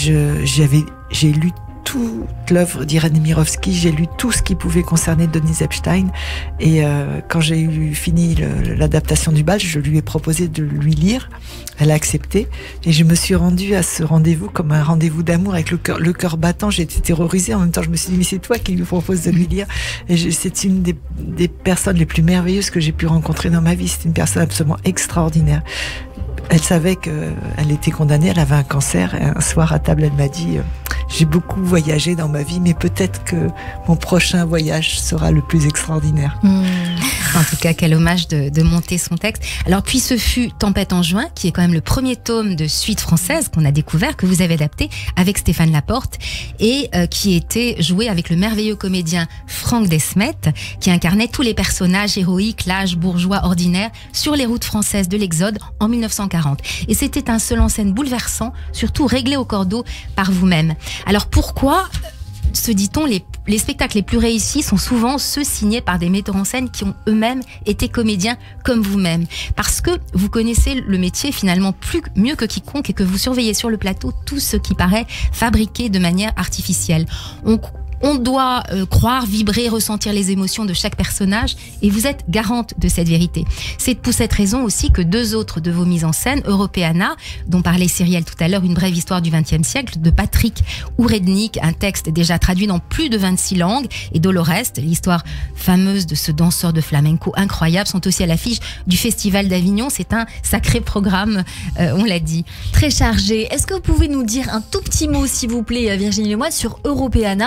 j'ai lu toute l'œuvre d'Irène Nemirovsky, j'ai lu tout ce qui pouvait concerner Denise Epstein, et quand j'ai eu fini l'adaptation du Bal, je lui ai proposé de lui lire. Elle a accepté et je me suis rendue à ce rendez-vous comme un rendez-vous d'amour avec le cœur battant. J'ai été terrorisée, en même temps je me suis dit mais c'est toi qui lui propose de lui lire, et c'est une des personnes les plus merveilleuses que j'ai pu rencontrer dans ma vie. C'est une personne absolument extraordinaire. Elle savait qu'elle était condamnée, elle avait un cancer, et un soir à table elle m'a dit j'ai beaucoup voyagé dans ma vie, mais peut-être que mon prochain voyage sera le plus extraordinaire. En tout cas, quel hommage de monter son texte. Alors puis ce fut Tempête en juin, qui est quand même le premier tome de Suite française qu'on a découvert, que vous avez adapté avec Stéphane Laporte, et qui était joué avec le merveilleux comédien Franck Desmet, qui incarnait tous les personnages héroïques, l'âge bourgeois ordinaire, sur les routes françaises de l'Exode en 1940. Et c'était un seul en scène bouleversant, surtout réglé au cordeau par vous-même. Alors pourquoi, se dit-on, les spectacles les plus réussis sont souvent ceux signés par des metteurs en scène qui ont eux-mêmes été comédiens comme vous-même? Parce que vous connaissez le métier finalement mieux que quiconque, et que vous surveillez sur le plateau tout ce qui paraît fabriqué de manière artificielle. On doit croire, vibrer, ressentir les émotions de chaque personnage, et vous êtes garante de cette vérité. C'est pour cette raison aussi que 2 autres de vos mises en scène, Europeana, dont parlait Cyrielle tout à l'heure, une brève histoire du XXe siècle, de Patrick Ourednik, un texte déjà traduit dans plus de 26 langues, et Doloreste, l'histoire fameuse de ce danseur de flamenco incroyable, sont aussi à l'affiche du Festival d'Avignon. C'est un sacré programme, on l'a dit. Très chargé. Est-ce que vous pouvez nous dire un tout petit mot, s'il vous plaît, Virginie Lemoine, sur Europeana,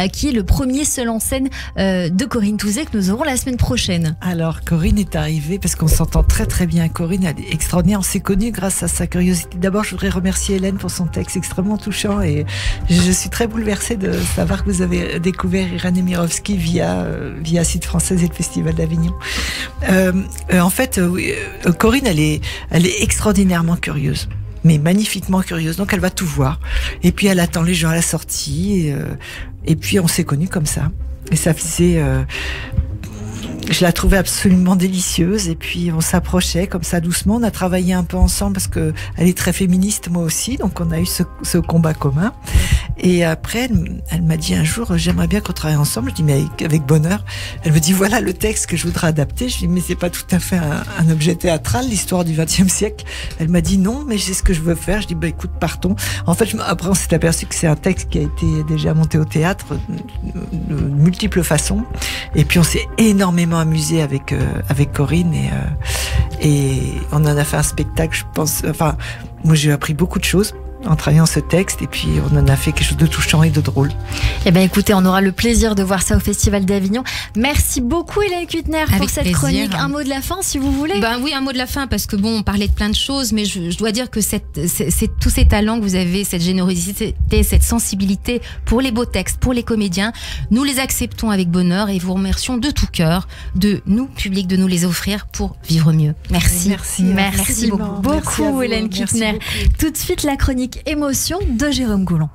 qui est le premier seul en scène de Corinne Touzé que nous aurons la semaine prochaine. Alors Corinne est arrivée parce qu'on s'entend très très bien. Corinne, elle est extraordinaire. On s'est connus grâce à sa curiosité. D'abord, je voudrais remercier Hélène pour son texte extrêmement touchant et je suis très bouleversée de savoir que vous avez découvert Irène Nemirovsky via Cite Française et le Festival d'Avignon. En fait, Corinne, elle est extraordinairement curieuse, mais magnifiquement curieuse. Donc elle va tout voir. Et puis elle attend les gens à la sortie. Et puis on s'est connus comme ça. Et ça faisait... je la trouvais absolument délicieuse. Et puis on s'approchait comme ça doucement. On a travaillé un peu ensemble parce que elle est très féministe, moi aussi. Donc on a eu ce combat commun. Et après, elle m'a dit un jour, j'aimerais bien qu'on travaille ensemble. Je dis, mais avec bonheur. Elle me dit, voilà le texte que je voudrais adapter. Je dis, mais c'est pas tout à fait un objet théâtral, l'histoire du XXe siècle. Elle m'a dit, non, mais c'est ce que je veux faire. Je dis, bah écoute, partons. En fait, après, on s'est aperçu que c'est un texte qui a été déjà monté au théâtre de multiples façons. Et puis, on s'est énormément amusé avec Corinne et on en a fait un spectacle, je pense. Enfin, moi, j'ai appris beaucoup de choses en travaillant ce texte et puis on en a fait quelque chose de touchant et de drôle. Eh bien écoutez, on aura le plaisir de voir ça au Festival d'Avignon. Merci beaucoup Hélène Kuttner pour cette chronique. Un mot de la fin si vous voulez. Ben oui, un mot de la fin parce que bon, on parlait de plein de choses, mais je dois dire que c'est tous ces talents que vous avez, cette générosité, cette sensibilité pour les beaux textes, pour les comédiens, nous les acceptons avec bonheur et vous remercions de tout cœur de nous, public, de nous les offrir pour vivre mieux. Merci. Merci beaucoup Hélène Kuttner. Tout de suite la chronique Émotion de Jérôme Goulon.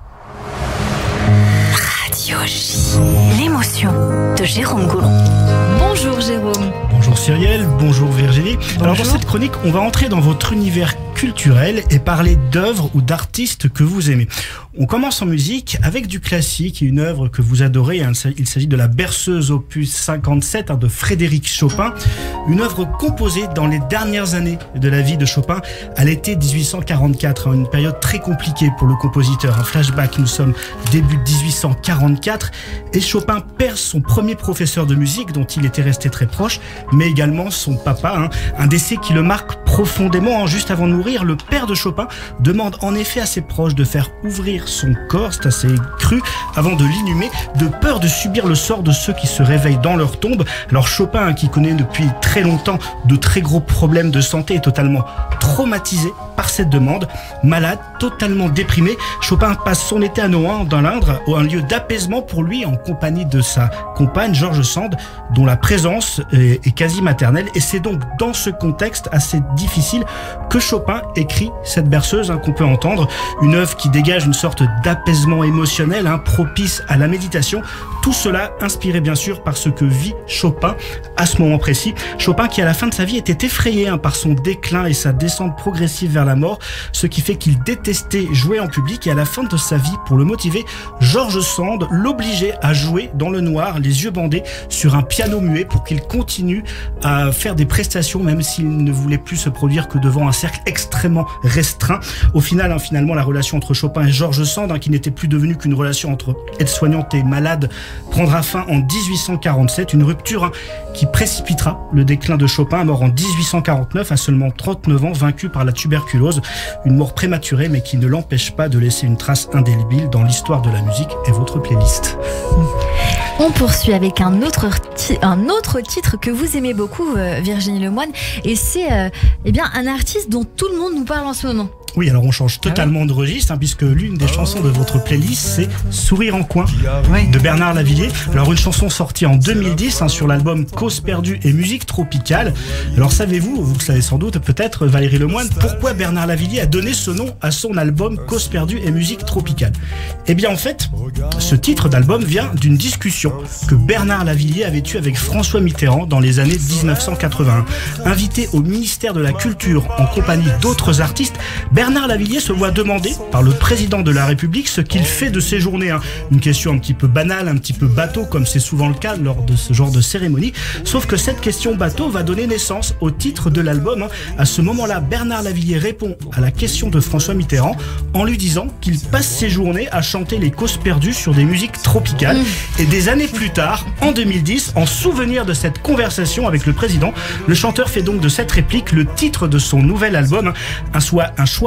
Radio J. L'émotion de Jérôme Goulon. Bonjour Jérôme. Bonjour Cyrielle, bonjour Virginie. Bonjour. Alors dans cette chronique, on va entrer dans votre univers culturel et parler d'œuvres ou d'artistes que vous aimez. On commence en musique avec du classique, une œuvre que vous adorez. Il s'agit de la Berceuse opus 57 de Frédéric Chopin. Une œuvre composée dans les dernières années de la vie de Chopin, à l'été 1844. Une période très compliquée pour le compositeur. Un flashback, nous sommes début 1844 et Chopin perd son premier professeur de musique dont il était resté très proche, mais également son papa. Un décès qui le marque profondément. Juste avant de mourir, le père de Chopin demande en effet à ses proches de faire ouvrir son corps, c'est assez cru, avant de l'inhumer, de peur de subir le sort de ceux qui se réveillent dans leur tombe. Alors Chopin, qui connaît depuis très longtemps de très gros problèmes de santé, est totalement traumatisé par cette demande. Malade, totalement déprimé, Chopin passe son été à Nohant, dans l'Indre, un lieu d'apaisement pour lui, en compagnie de sa compagne George Sand, dont la présence est quasi maternelle. Et c'est donc dans ce contexte assez difficile que Chopin écrit cette berceuse qu'on peut entendre, une œuvre qui dégage une sorte d'apaisement émotionnel, propice à la méditation. Tout cela inspiré bien sûr par ce que vit Chopin à ce moment précis. Chopin qui à la fin de sa vie était effrayé par son déclin et sa descente progressive vers la mort, ce qui fait qu'il détestait jouer en public et à la fin de sa vie, pour le motiver, George Sand l'obligeait à jouer dans le noir, les yeux bandés, sur un piano muet pour qu'il continue à faire des prestations même s'il ne voulait plus se produire que devant un cercle extrêmement restreint. Au final, finalement, la relation entre Chopin et George Sand, qui n'était plus devenue qu'une relation entre aide-soignante et malade, prendra fin en 1847, une rupture qui précipitera le déclin de Chopin, mort en 1849 à seulement 39 ans, vaincu par la tuberculose, une mort prématurée mais qui ne l'empêche pas de laisser une trace indélébile dans l'histoire de la musique et votre playlist. On poursuit avec un autre titre que vous aimez beaucoup, Virginie Lemoine, et c'est un artiste dont tout le monde nous parle en ce moment. Oui, alors on change totalement de registre, puisque l'une des chansons de votre playlist, c'est Sourire en coin de Bernard Lavilliers. Alors une chanson sortie en 2010 sur l'album Cause perdue et musique tropicale. Alors savez-vous, vous le savez sans doute peut-être, Valérie Lemoine, pourquoi Bernard Lavilliers a donné ce nom à son album Cause perdue et musique tropicale? Eh bien en fait, ce titre d'album vient d'une discussion que Bernard Lavilliers avait eue avec François Mitterrand dans les années 1981. Invité au ministère de la Culture en compagnie d'autres artistes, Bernard Lavilliers se voit demander par le président de la République ce qu'il fait de ces journées. Une question un petit peu banale, un petit peu bateau, comme c'est souvent le cas lors de ce genre de cérémonie. Sauf que cette question bateau va donner naissance au titre de l'album. À ce moment-là, Bernard Lavilliers répond à la question de François Mitterrand en lui disant qu'il passe ses journées à chanter les causes perdues sur des musiques tropicales. Et des années plus tard, en 2010, en souvenir de cette conversation avec le président, le chanteur fait donc de cette réplique le titre de son nouvel album, un choix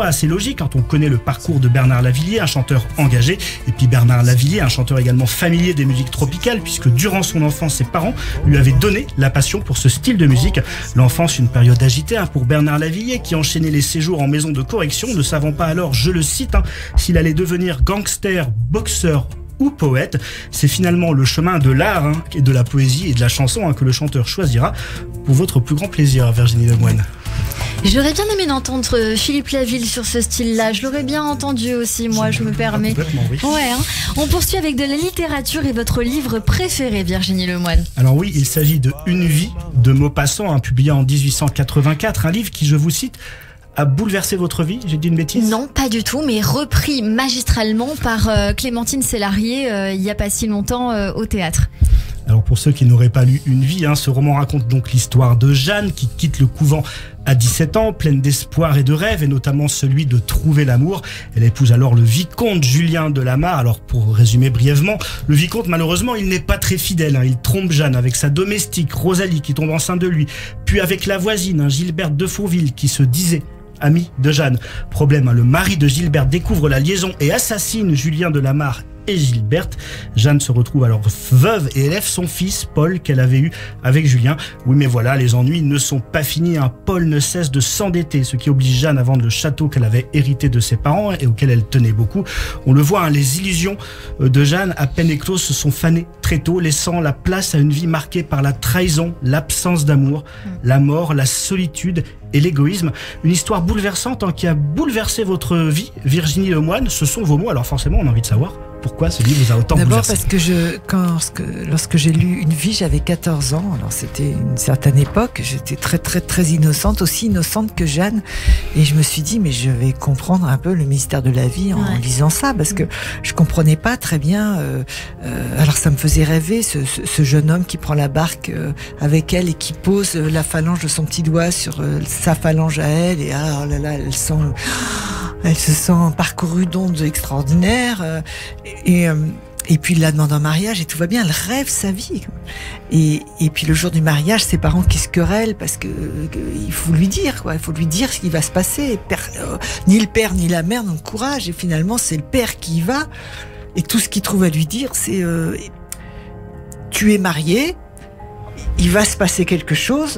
choix assez logique quand on connaît le parcours de Bernard Lavilliers, un chanteur engagé. Et puis Bernard Lavilliers, un chanteur également familier des musiques tropicales, puisque durant son enfance, ses parents lui avaient donné la passion pour ce style de musique. L'enfance, une période agitée pour Bernard Lavilliers, qui enchaînait les séjours en maison de correction, ne savant pas alors, je le cite, s'il allait devenir gangster, boxeur ou poète. C'est finalement le chemin de l'art et de la poésie et de la chanson que le chanteur choisira pour votre plus grand plaisir, Virginie Lemoine. J'aurais bien aimé d'entendre Philippe Laville sur ce style-là. Je l'aurais bien entendu aussi, moi, je me permets. Oui. Ouais, On poursuit avec de la littérature et votre livre préféré, Virginie Lemoine. Alors oui, il s'agit de Une vie de Maupassant, publié en 1884. Un livre qui, je vous cite, a bouleversé votre vie. J'ai dit une bêtise ? Non, pas du tout, mais repris magistralement par Clémentine Célarié il n'y a pas si longtemps au théâtre. Alors pour ceux qui n'auraient pas lu Une vie, ce roman raconte donc l'histoire de Jeanne qui quitte le couvent à 17 ans, pleine d'espoir et de rêves, et notamment celui de trouver l'amour. Elle épouse alors le vicomte Julien de la Mare. Alors pour résumer brièvement, le vicomte malheureusement il n'est pas très fidèle. Il trompe Jeanne avec sa domestique Rosalie qui tombe enceinte de lui, puis avec la voisine Gilberte de Fauville qui se disait amie de Jeanne. Problème, le mari de Gilberte découvre la liaison et assassine Julien de la Mare et Gilberte. Jeanne se retrouve alors veuve et élève son fils Paul qu'elle avait eu avec Julien. Oui, mais voilà, les ennuis ne sont pas finis. Paul ne cesse de s'endetter, ce qui oblige Jeanne à vendre le château qu'elle avait hérité de ses parents et auquel elle tenait beaucoup. On le voit, les illusions de Jeanne à peine écloses se sont fanées très tôt, laissant la place à une vie marquée par la trahison, l'absence d'amour, la mort, la solitude et l'égoïsme. Une histoire bouleversante qui a bouleversé votre vie, Virginie Lemoine. Ce sont vos mots, alors forcément on a envie de savoir pourquoi ce livre vous a autant bouleversé. D'abord parce que lorsque j'ai lu Une vie, j'avais 14 ans. Alors c'était une certaine époque, j'étais très très très innocente, aussi innocente que Jeanne. Et je me suis dit, mais je vais comprendre un peu le mystère de la vie en lisant ça, parce que je comprenais pas très bien. Alors ça me faisait rêver, ce jeune homme qui prend la barque avec elle et qui pose la phalange de son petit doigt sur sa phalange à elle. Et alors là, elle se sent parcourue d'ondes extraordinaires. Et puis il la demande en mariage et tout va bien, elle rêve sa vie. Et puis le jour du mariage, ses parents qui se querellent parce que il faut lui dire, il faut lui dire ce qui va se passer. Ni le père ni la mère n'ont courage, et finalement c'est le père qui y va. Et tout ce qu'il trouve à lui dire, c'est tu es marié, il va se passer quelque chose.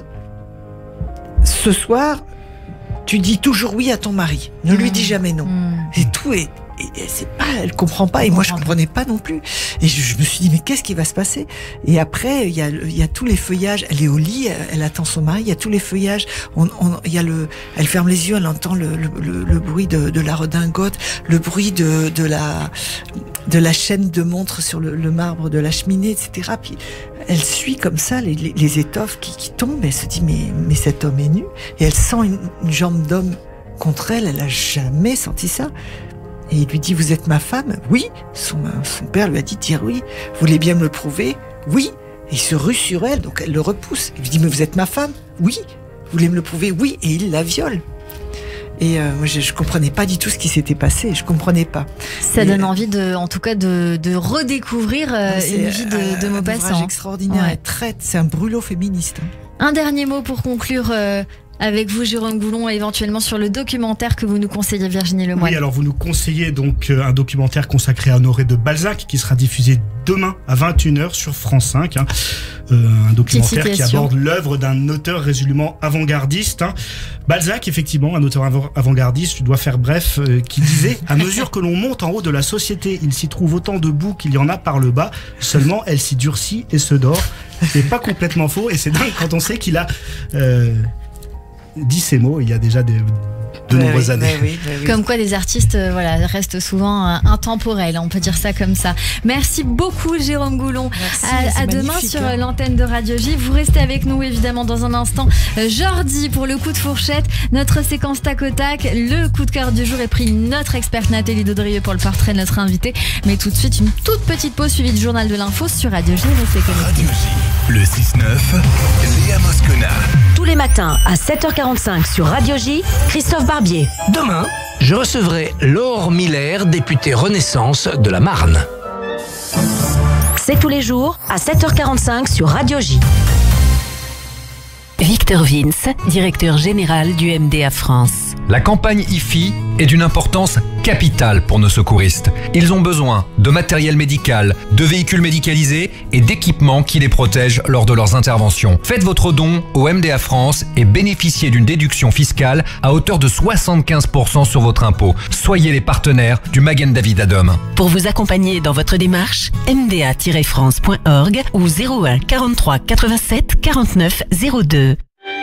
Ce soir, tu dis toujours oui à ton mari. Ne lui dis jamais non. C'est tout. Et c'est pas, elle comprend pas, et moi je comprenais pas non plus. Et je me suis dit, mais qu'est-ce qui va se passer? Et après, il y a tous les feuillages. Elle est au lit, elle attend son mari. Il y a tous les feuillages. Elle ferme les yeux, elle entend le bruit de la redingote, le bruit de la chaîne de montre sur le marbre de la cheminée, etc. Puis elle suit comme ça les étoffes qui tombent. Et elle se dit, mais cet homme est nu. Et elle sent une jambe d'homme contre elle. Elle a jamais senti ça. Et il lui dit, vous êtes ma femme? Oui. Son père lui a dit, dire oui. Vous voulez bien me le prouver? Oui. Et il se rue sur elle, donc elle le repousse. Il lui dit, mais vous êtes ma femme? Oui. Vous voulez me le prouver? Oui. Et il la viole. Et moi, je comprenais pas du tout ce qui s'était passé. Je comprenais pas. Ça donne envie en tout cas, de redécouvrir une vie de Maupassant. C'est extraordinaire. Ouais. C'est un brûlot féministe. Un dernier mot pour conclure. Avec vous, Jérôme Goulon, éventuellement sur le documentaire que vous nous conseillez, Virginie Lemoine. Oui, alors vous nous conseillez donc un documentaire consacré à Honoré de Balzac qui sera diffusé demain à 21h sur France 5. Un documentaire qui aborde l'œuvre d'un auteur résolument avant-gardiste. Balzac, effectivement, un auteur avant-gardiste, je dois faire bref, qui disait « À mesure que l'on monte en haut de la société, il s'y trouve autant de boue qu'il y en a par le bas, seulement elle s'y durcit et se dort. » C'est pas complètement faux, et c'est dingue quand on sait qu'il a... dit ces mots il y a déjà de nombreuses années. Oui. Comme quoi des artistes restent souvent intemporels, on peut dire ça comme ça. Merci beaucoup Jérôme Goulon. À demain sur l'antenne de Radio J. Vous restez avec nous évidemment dans un instant. Jordi pour le coup de fourchette, notre séquence tac au tac, le coup de cœur du jour, et pris notre experte Nathalie Daudrieux pour le portrait de notre invité. Mais tout de suite une toute petite pause suivie du journal de l'info sur Radio J. Radio J, le 6-9, Léa Moscona. Tous les matins à 7h45 sur Radio J, Christophe Barbier. Demain, je recevrai Laure Miller, députée Renaissance de la Marne. C'est tous les jours à 7h45 sur Radio J. Victor Vince, directeur général du MDA France. La campagne IFI est d'une importance capitale pour nos secouristes. Ils ont besoin de matériel médical, de véhicules médicalisés et d'équipements qui les protègent lors de leurs interventions. Faites votre don au MDA France et bénéficiez d'une déduction fiscale à hauteur de 75% sur votre impôt. Soyez les partenaires du Magen David Adom. Pour vous accompagner dans votre démarche, mda-france.org ou 01 43 87 49 02.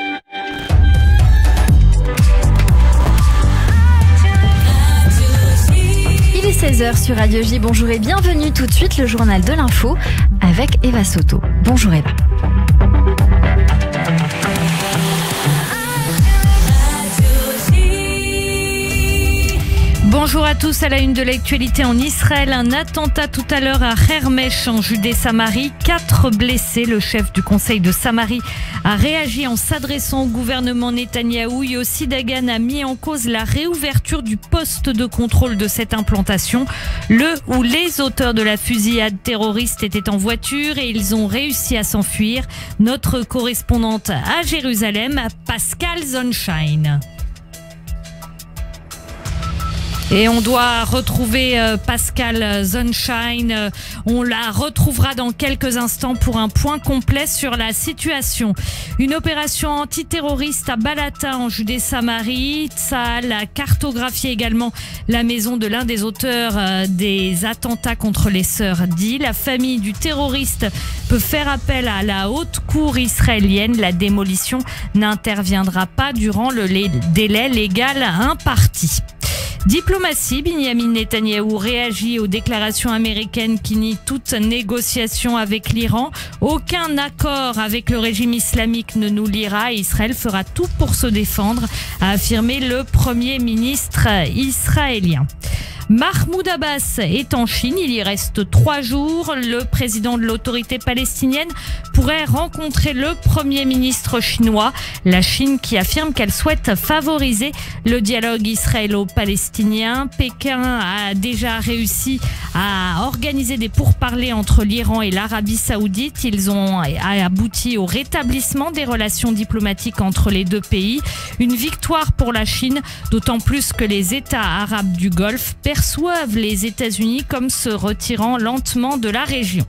Il est 16h sur Radio J. Bonjour et bienvenue tout de suite le journal de l'info avec Eva Soto. Bonjour Eva. Bonjour à tous, à la une de l'actualité en Israël, un attentat tout à l'heure à Hermesh en Judée-Samarie, 4 blessés. Le chef du conseil de Samarie a réagi en s'adressant au gouvernement Netanyahou. Yossi Dagan a mis en cause la réouverture du poste de contrôle de cette implantation. Le ou les auteurs de la fusillade terroriste étaient en voiture et ils ont réussi à s'enfuir. Notre correspondante à Jérusalem, Pascal Zonshine. Et on doit retrouver Pascal Zonshine. On la retrouvera dans quelques instants pour un point complet sur la situation. Une opération antiterroriste à Balata en Judée-Samarie. Tsahal a cartographié également la maison de l'un des auteurs des attentats contre les sœurs Di. La famille du terroriste peut faire appel à la haute cour israélienne. La démolition n'interviendra pas durant le délai légal imparti. Diplomatie, Binyamin Netanyahou réagit aux déclarations américaines qui nient toute négociation avec l'Iran. Aucun accord avec le régime islamique ne nous liera. Israël fera tout pour se défendre, a affirmé le Premier ministre israélien. Mahmoud Abbas est en Chine, il y reste 3 jours. Le président de l'autorité palestinienne pourrait rencontrer le Premier ministre chinois. La Chine qui affirme qu'elle souhaite favoriser le dialogue israélo-palestinien. Pékin a déjà réussi à organiser des pourparlers entre l'Iran et l'Arabie Saoudite. Ils ont abouti au rétablissement des relations diplomatiques entre les deux pays. Une victoire pour la Chine, d'autant plus que les États arabes du Golfe perçoivent les États-Unis comme se retirant lentement de la région.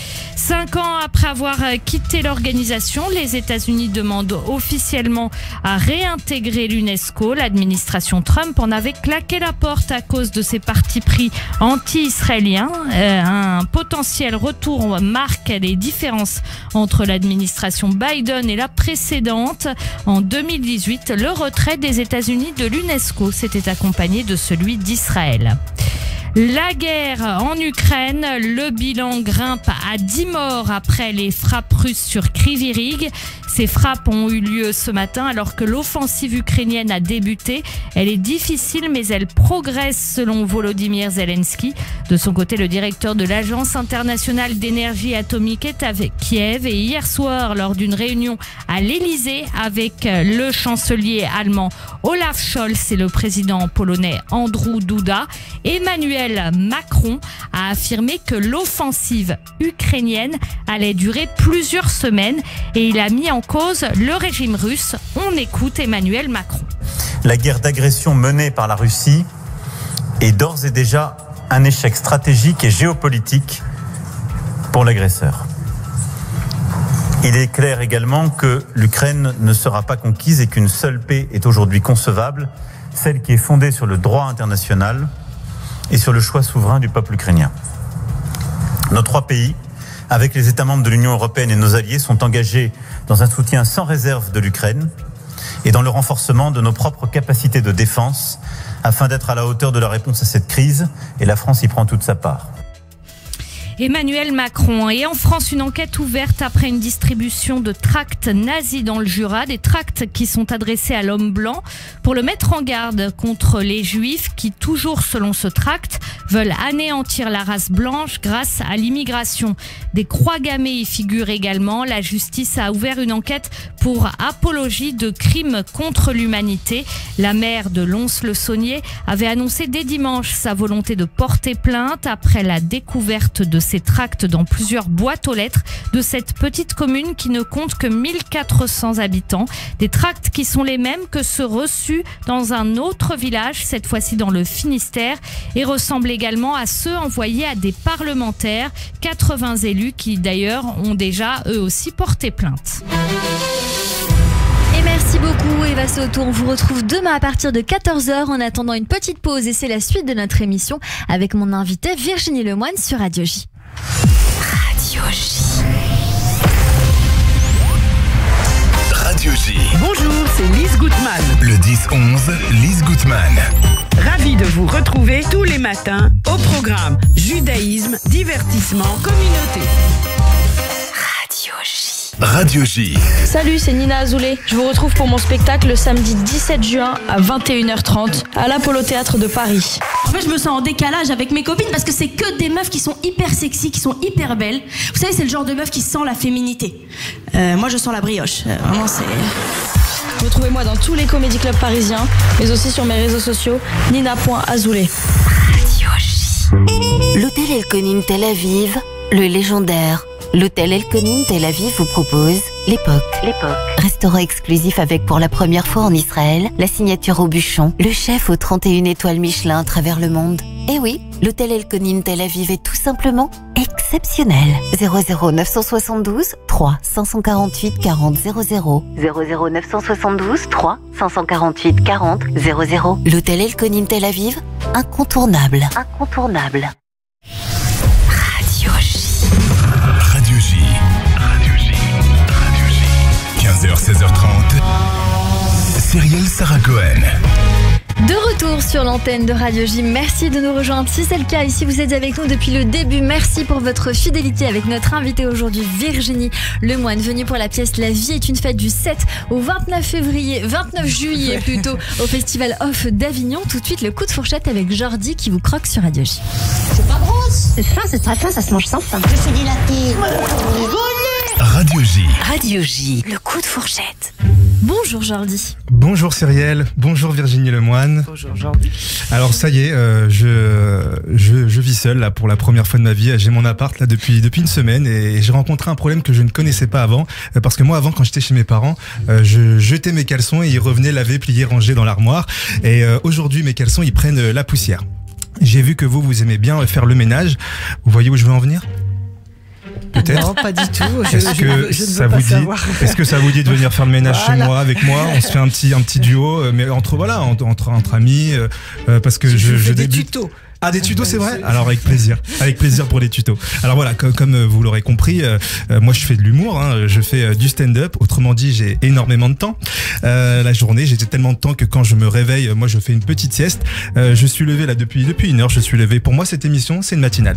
5 ans après avoir quitté l'organisation, les États-Unis demandent officiellement à réintégrer l'UNESCO. L'administration Trump en avait claqué la porte à cause de ses partis pris anti-israéliens. Un potentiel retour marque les différences entre l'administration Biden et la précédente. En 2018, le retrait des États-Unis de l'UNESCO s'était accompagné de celui d'Israël. La guerre en Ukraine, le bilan grimpe à 10 morts après les frappes russes sur Kryvyi Rih. Ces frappes ont eu lieu ce matin alors que l'offensive ukrainienne a débuté. Elle est difficile mais elle progresse selon Volodymyr Zelensky. De son côté, le directeur de l'Agence internationale d'énergie atomique est avec Kiev et hier soir lors d'une réunion à l'Elysée avec le chancelier allemand Olaf Scholz et le président polonais Andrzej Duda, Emmanuel Macron a affirmé que l'offensive ukrainienne allait durer plusieurs semaines et il a mis en cause le régime russe. On écoute Emmanuel Macron. La guerre d'agression menée par la Russie est d'ores et déjà un échec stratégique et géopolitique pour l'agresseur. Il est clair également que l'Ukraine ne sera pas conquise et qu'une seule paix est aujourd'hui concevable, celle qui est fondée sur le droit international et sur le choix souverain du peuple ukrainien. Nos 3 pays, avec les États membres de l'Union européenne et nos alliés, sont engagés dans un soutien sans réserve de l'Ukraine et dans le renforcement de nos propres capacités de défense afin d'être à la hauteur de la réponse à cette crise, et la France y prend toute sa part. Emmanuel Macron. Et en France, une enquête ouverte après une distribution de tracts nazis dans le Jura, des tracts qui sont adressés à l'homme blanc pour le mettre en garde contre les juifs qui, toujours selon ce tract, veulent anéantir la race blanche grâce à l'immigration. Des croix gammées y figurent également. La justice a ouvert une enquête pour apologie de crimes contre l'humanité. La maire de Lons-le-Saunier avait annoncé dès dimanche sa volonté de porter plainte après la découverte de ces tracts dans plusieurs boîtes aux lettres de cette petite commune qui ne compte que 1400 habitants. Des tracts qui sont les mêmes que ceux reçus dans un autre village, cette fois-ci dans le Finistère, et ressemblent également à ceux envoyés à des parlementaires, 80 élus qui d'ailleurs ont déjà eux aussi porté plainte. Et merci beaucoup Eva Soto, on vous retrouve demain à partir de 14h en attendant une petite pause et c'est la suite de notre émission avec mon invité Virginie Lemoine sur Radio J. Radio J. Radio J. Bonjour, c'est Lise Gutmann. Le 10-11, Lise Gutmann. Ravi de vous retrouver tous les matins au programme Judaïsme, divertissement, communauté. Radio J. Radio J. Salut, c'est Nina Azoulay. Je vous retrouve pour mon spectacle le samedi 17 juin à 21h30 à l'Apollo Théâtre de Paris. En fait, je me sens en décalage avec mes copines parce que c'est que des meufs qui sont hyper sexy, qui sont hyper belles. Vous savez, c'est le genre de meuf qui sent la féminité. Moi, je sens la brioche. Vraiment, c'est... Retrouvez-moi dans tous les comédie clubs parisiens, mais aussi sur mes réseaux sociaux, nina.azoulay. Radio J. L'hôtel El Konin Tel Aviv, le légendaire. L'hôtel El Konin Tel Aviv vous propose l'époque. Restaurant exclusif avec pour la première fois en Israël, la signature au bûchon, le chef aux 31 étoiles Michelin à travers le monde. Et oui, l'hôtel El Konin Tel Aviv est tout simplement exceptionnel. 00 972 3 548 40 00 00 972 3 548 40 00. L'hôtel El Konin Tel Aviv, incontournable. Radio J. Radio J. Radio J. Radio J. 15h, 16h30. Cyrielle Sarah Cohen. De retour sur l'antenne de Radio J, merci de nous rejoindre si c'est le cas et si vous êtes avec nous depuis le début, merci pour votre fidélité avec notre invitée aujourd'hui Virginie Lemoine, venue pour la pièce La vie est une fête du 7 au 29 juillet plutôt au Festival Off d'Avignon. Tout de suite le coup de fourchette avec Jordi qui vous croque sur Radio J. C'est pas grosse. C'est fin, c'est très fin, ça se mange sans fin. Je fais dilater. Radio J. Radio J. Le coup de fourchette. Bonjour Jordi. Bonjour Cyrielle, bonjour Virginie Lemoine. Bonjour Jordi. Alors ça y est, je vis seul là pour la première fois de ma vie. J'ai mon appart là depuis une semaine et j'ai rencontré un problème que je ne connaissais pas avant. Parce que moi avant, quand j'étais chez mes parents, je jetais mes caleçons et ils revenaient lavés, pliés, rangés dans l'armoire. Et aujourd'hui mes caleçons ils prennent la poussière. J'ai vu que vous aimez bien faire le ménage. Vous voyez où je veux en venir ? Peut-être. Non, pas du tout. Est-ce que ça vous dit de venir faire le ménage chez moi, avec moi? On se fait un petit duo, mais entre amis, parce que je débute. Des tutos. Ah, des tutos, c'est vrai? Alors avec plaisir pour les tutos. Alors voilà, comme vous l'aurez compris, moi je fais de l'humour, hein, je fais du stand-up. Autrement dit, j'ai énormément de temps. La journée, j'ai tellement de temps que quand je me réveille, moi je fais une petite sieste. Je suis levé là depuis 1 heure. Je suis levé. Pour moi, cette émission, c'est une matinale.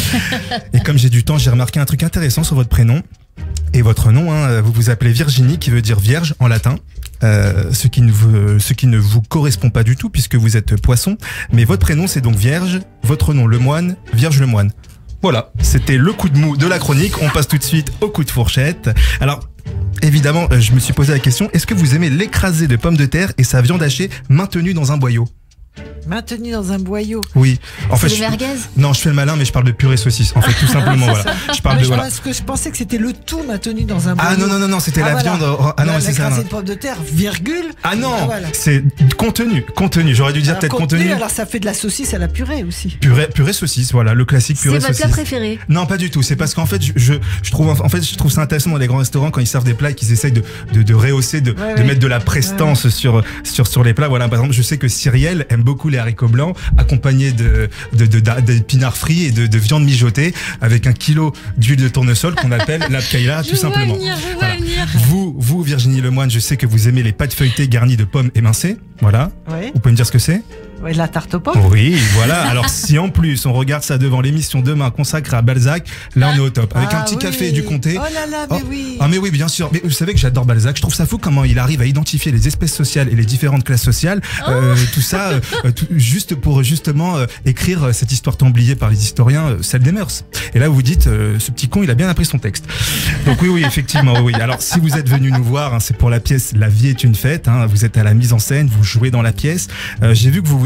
Et comme j'ai du temps, j'ai remarqué un truc intéressant sur votre prénom. Et votre nom, hein, vous vous appelez Virginie, qui veut dire vierge en latin. Ce qui ne vous correspond pas du tout puisque vous êtes poisson, mais votre prénom c'est donc Vierge, votre nom Lemoine, Vierge Lemoine. Voilà, c'était le coup de mou de la chronique. On passe tout de suite au coup de fourchette. Alors évidemment, je me suis posé la question, est-ce que vous aimez l'écrasé de pommes de terre et sa viande hachée maintenue dans un boyau? Maintenu dans un boyau. Oui. En fait, le merguez? Non, je fais le malin, mais je parle de purée saucisse. En fait, tout simplement, voilà. Je parle de Parce que je pensais que c'était le tout maintenu dans un boyau. Ah non, c'était la viande. Ah non, c'est ça. L'écrasé de pommes de terre, virgule. Ah non, c'est contenu. J'aurais dû dire peut-être contenu. Alors ça fait de la saucisse à la purée aussi. Purée saucisse, voilà, le classique purée saucisse. C'est votre plat préféré? Non, pas du tout. C'est parce qu'en fait, je trouve ça intéressant dans les grands restaurants quand ils servent des plats et qu'ils essayent de rehausser, de mettre de la prestance sur les plats. Voilà, par exemple, je sais que Cyrielle aime beaucoup les haricots blancs, accompagné d'épinards frits et de viande mijotée avec 1 kilo d'huile de tournesol qu'on appelle la pkaïla tout simplement. Voilà. Vous, Virginie Lemoine, je sais que vous aimez les pâtes feuilletées garnies de pommes émincées. Voilà. Ouais. Vous pouvez me dire ce que c'est? Ouais, la tarte aux pommes. Oui, voilà. Alors si en plus on regarde ça devant l'émission demain consacrée à Balzac, là on est au top. Avec un petit café du comté. Oh là là, mais oui. Ah mais oui, bien sûr. Mais vous savez que j'adore Balzac. Je trouve ça fou comment il arrive à identifier les espèces sociales et les différentes classes sociales. Tout ça, juste pour justement écrire cette histoire tant oubliée par les historiens, celle des mœurs. Et là vous vous dites, ce petit con, il a bien appris son texte. Donc oui, effectivement, oui. Alors si vous êtes venu nous voir, hein, c'est pour la pièce La vie est une fête. Hein, vous êtes à la mise en scène, vous jouez dans la pièce. J'ai vu que vous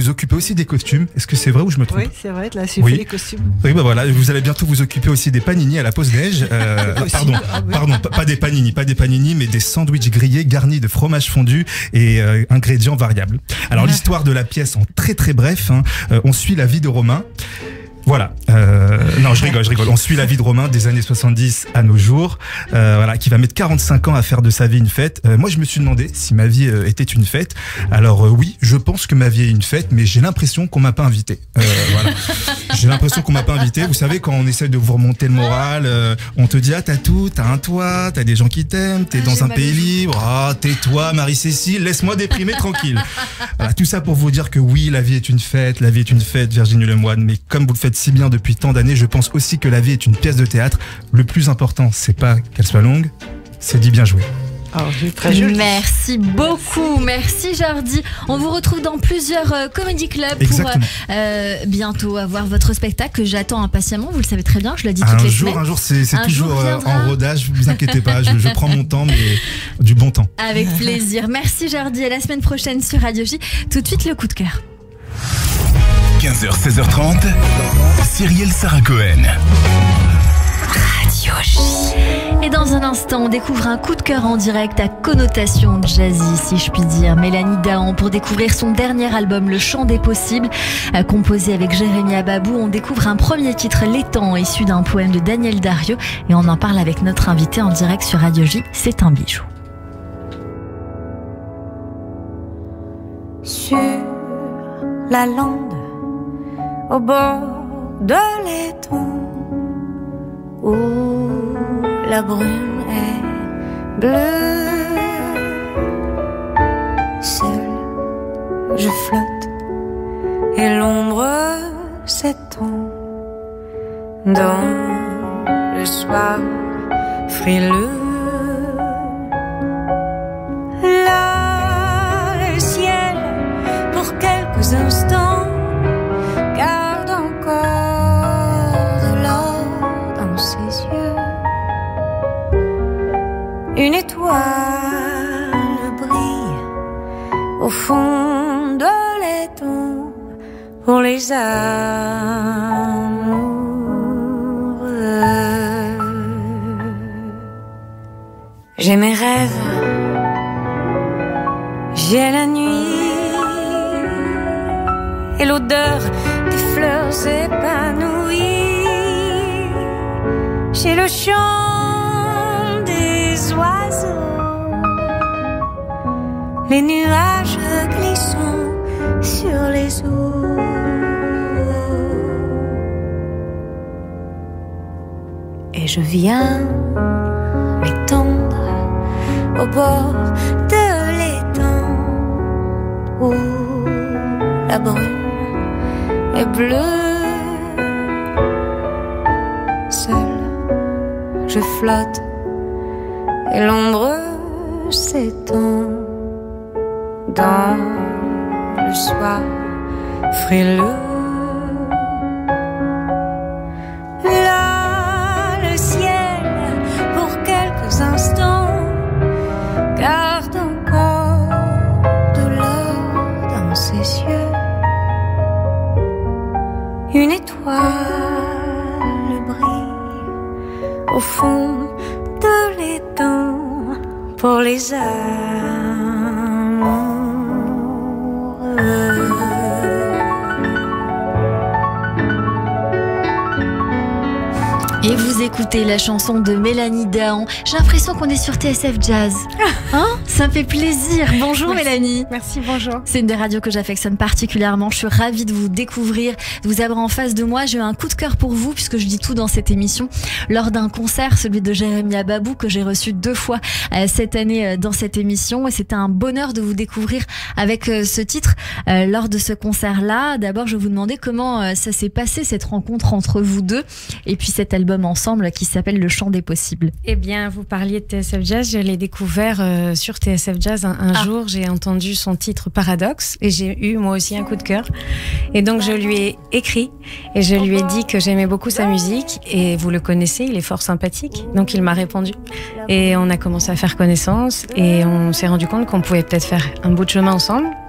vous occupez aussi des costumes. Est-ce que c'est vrai ou je me trompe? Oui, c'est vrai, là, j'ai fait les costumes. Oui, bah voilà, vous allez bientôt vous occuper aussi des panini à la pause neige. Pardon, pas des panini, mais des sandwichs grillés garnis de fromage fondu et ingrédients variables. Alors l'histoire de la pièce en très très bref, on suit la vie de Romain. Voilà. Non, je rigole. On suit la vie de Romain des années 70 à nos jours. Voilà, qui va mettre 45 ans à faire de sa vie une fête. Moi, je me suis demandé si ma vie était une fête. Alors oui, je pense que ma vie est une fête, mais j'ai l'impression qu'on m'a pas invité. Voilà. J'ai l'impression qu'on m'a pas invité. Vous savez, quand on essaie de vous remonter le moral, on te dit t'as tout, t'as un toit, t'as des gens qui t'aiment, t'es dans un pays libre. Ah, tais-toi, Marie-Cécile, laisse-moi déprimer tranquille. Voilà, tout ça pour vous dire que oui, la vie est une fête, Virginie Lemoine. Mais comme vous le faites si bien depuis tant d'années, je pense aussi que la vie est une pièce de théâtre. Le plus important, c'est pas qu'elle soit longue, c'est d'y bien jouer. Oh, très joli. Merci beaucoup, merci Jardy. On vous retrouve dans plusieurs comédie clubs pour bientôt avoir votre spectacle que j'attends impatiemment. Vous le savez très bien, je le dis toutes les semaines. Un jour, c'est toujours en rodage. Vous inquiétez pas, je prends mon temps, mais du bon temps. Avec plaisir. Merci Jardy. À la semaine prochaine sur Radio J. Tout de suite le coup de cœur. 15h, 16h30, Cyrielle Sarah Cohen. Radio J. Et dans un instant, on découvre un coup de cœur en direct à connotation jazzy, si je puis dire. Mélanie Dahan pour découvrir son dernier album, Le Chant des Possibles, composé avec Jérémy Ababou. On découvre un premier titre, L'étang, issu d'un poème de Daniel Darieux. Et on en parle avec notre invité en direct sur Radio J. C'est un bijou. Sur la lande, au bord de l'étang, où la brume est bleue, seul je flotte et l'ombre s'étend dans le soir frileux. Là, le ciel, pour quelques instants, garde encore de l'or dans ses yeux. Une étoile brille au fond de l'étang pour les amoureux. J'ai mes rêves, j'ai la nuit et l'odeur des fleurs épanouies. J'ai le chant des oiseaux, les nuages glissant sur les eaux. Et je viens m'étendre au bord de l'étang où la brume est bleue. Seul je flotte et l'ombre s'étend dans le soir frileux. Là, le ciel, pour quelques instants, garde encore de l'or dans ses yeux. Une étoile brille au fond de l'étang pour les amoureux. Et vous écoutez la chanson de Mélanie Dahan. J'ai l'impression qu'on est sur TSF Jazz. Hein? Ça me fait plaisir. Bonjour Mélanie. Merci, bonjour. C'est une des radios que j'affectionne particulièrement. Je suis ravie de vous découvrir, de vous avoir en face de moi. J'ai eu un coup de cœur pour vous, puisque je dis tout dans cette émission. Lors d'un concert, celui de Jérémy Ababou, que j'ai reçu 2 fois cette année dans cette émission. Et c'était un bonheur de vous découvrir avec ce titre lors de ce concert-là. D'abord, je vais vous demander comment ça s'est passé, cette rencontre entre vous deux. Et puis cet album ensemble qui s'appelle Le Chant des Possibles. Eh bien, vous parliez de TSF Jazz, je l'ai découvert sur TSF Jazz un jour, j'ai entendu son titre Paradoxe et j'ai eu moi aussi un coup de cœur. Et donc je lui ai écrit et je lui ai dit que j'aimais beaucoup sa musique et vous le connaissez, il est fort sympathique. Donc il m'a répondu et on a commencé à faire connaissance et on s'est rendu compte qu'on pouvait peut-être faire un bout de chemin ensemble.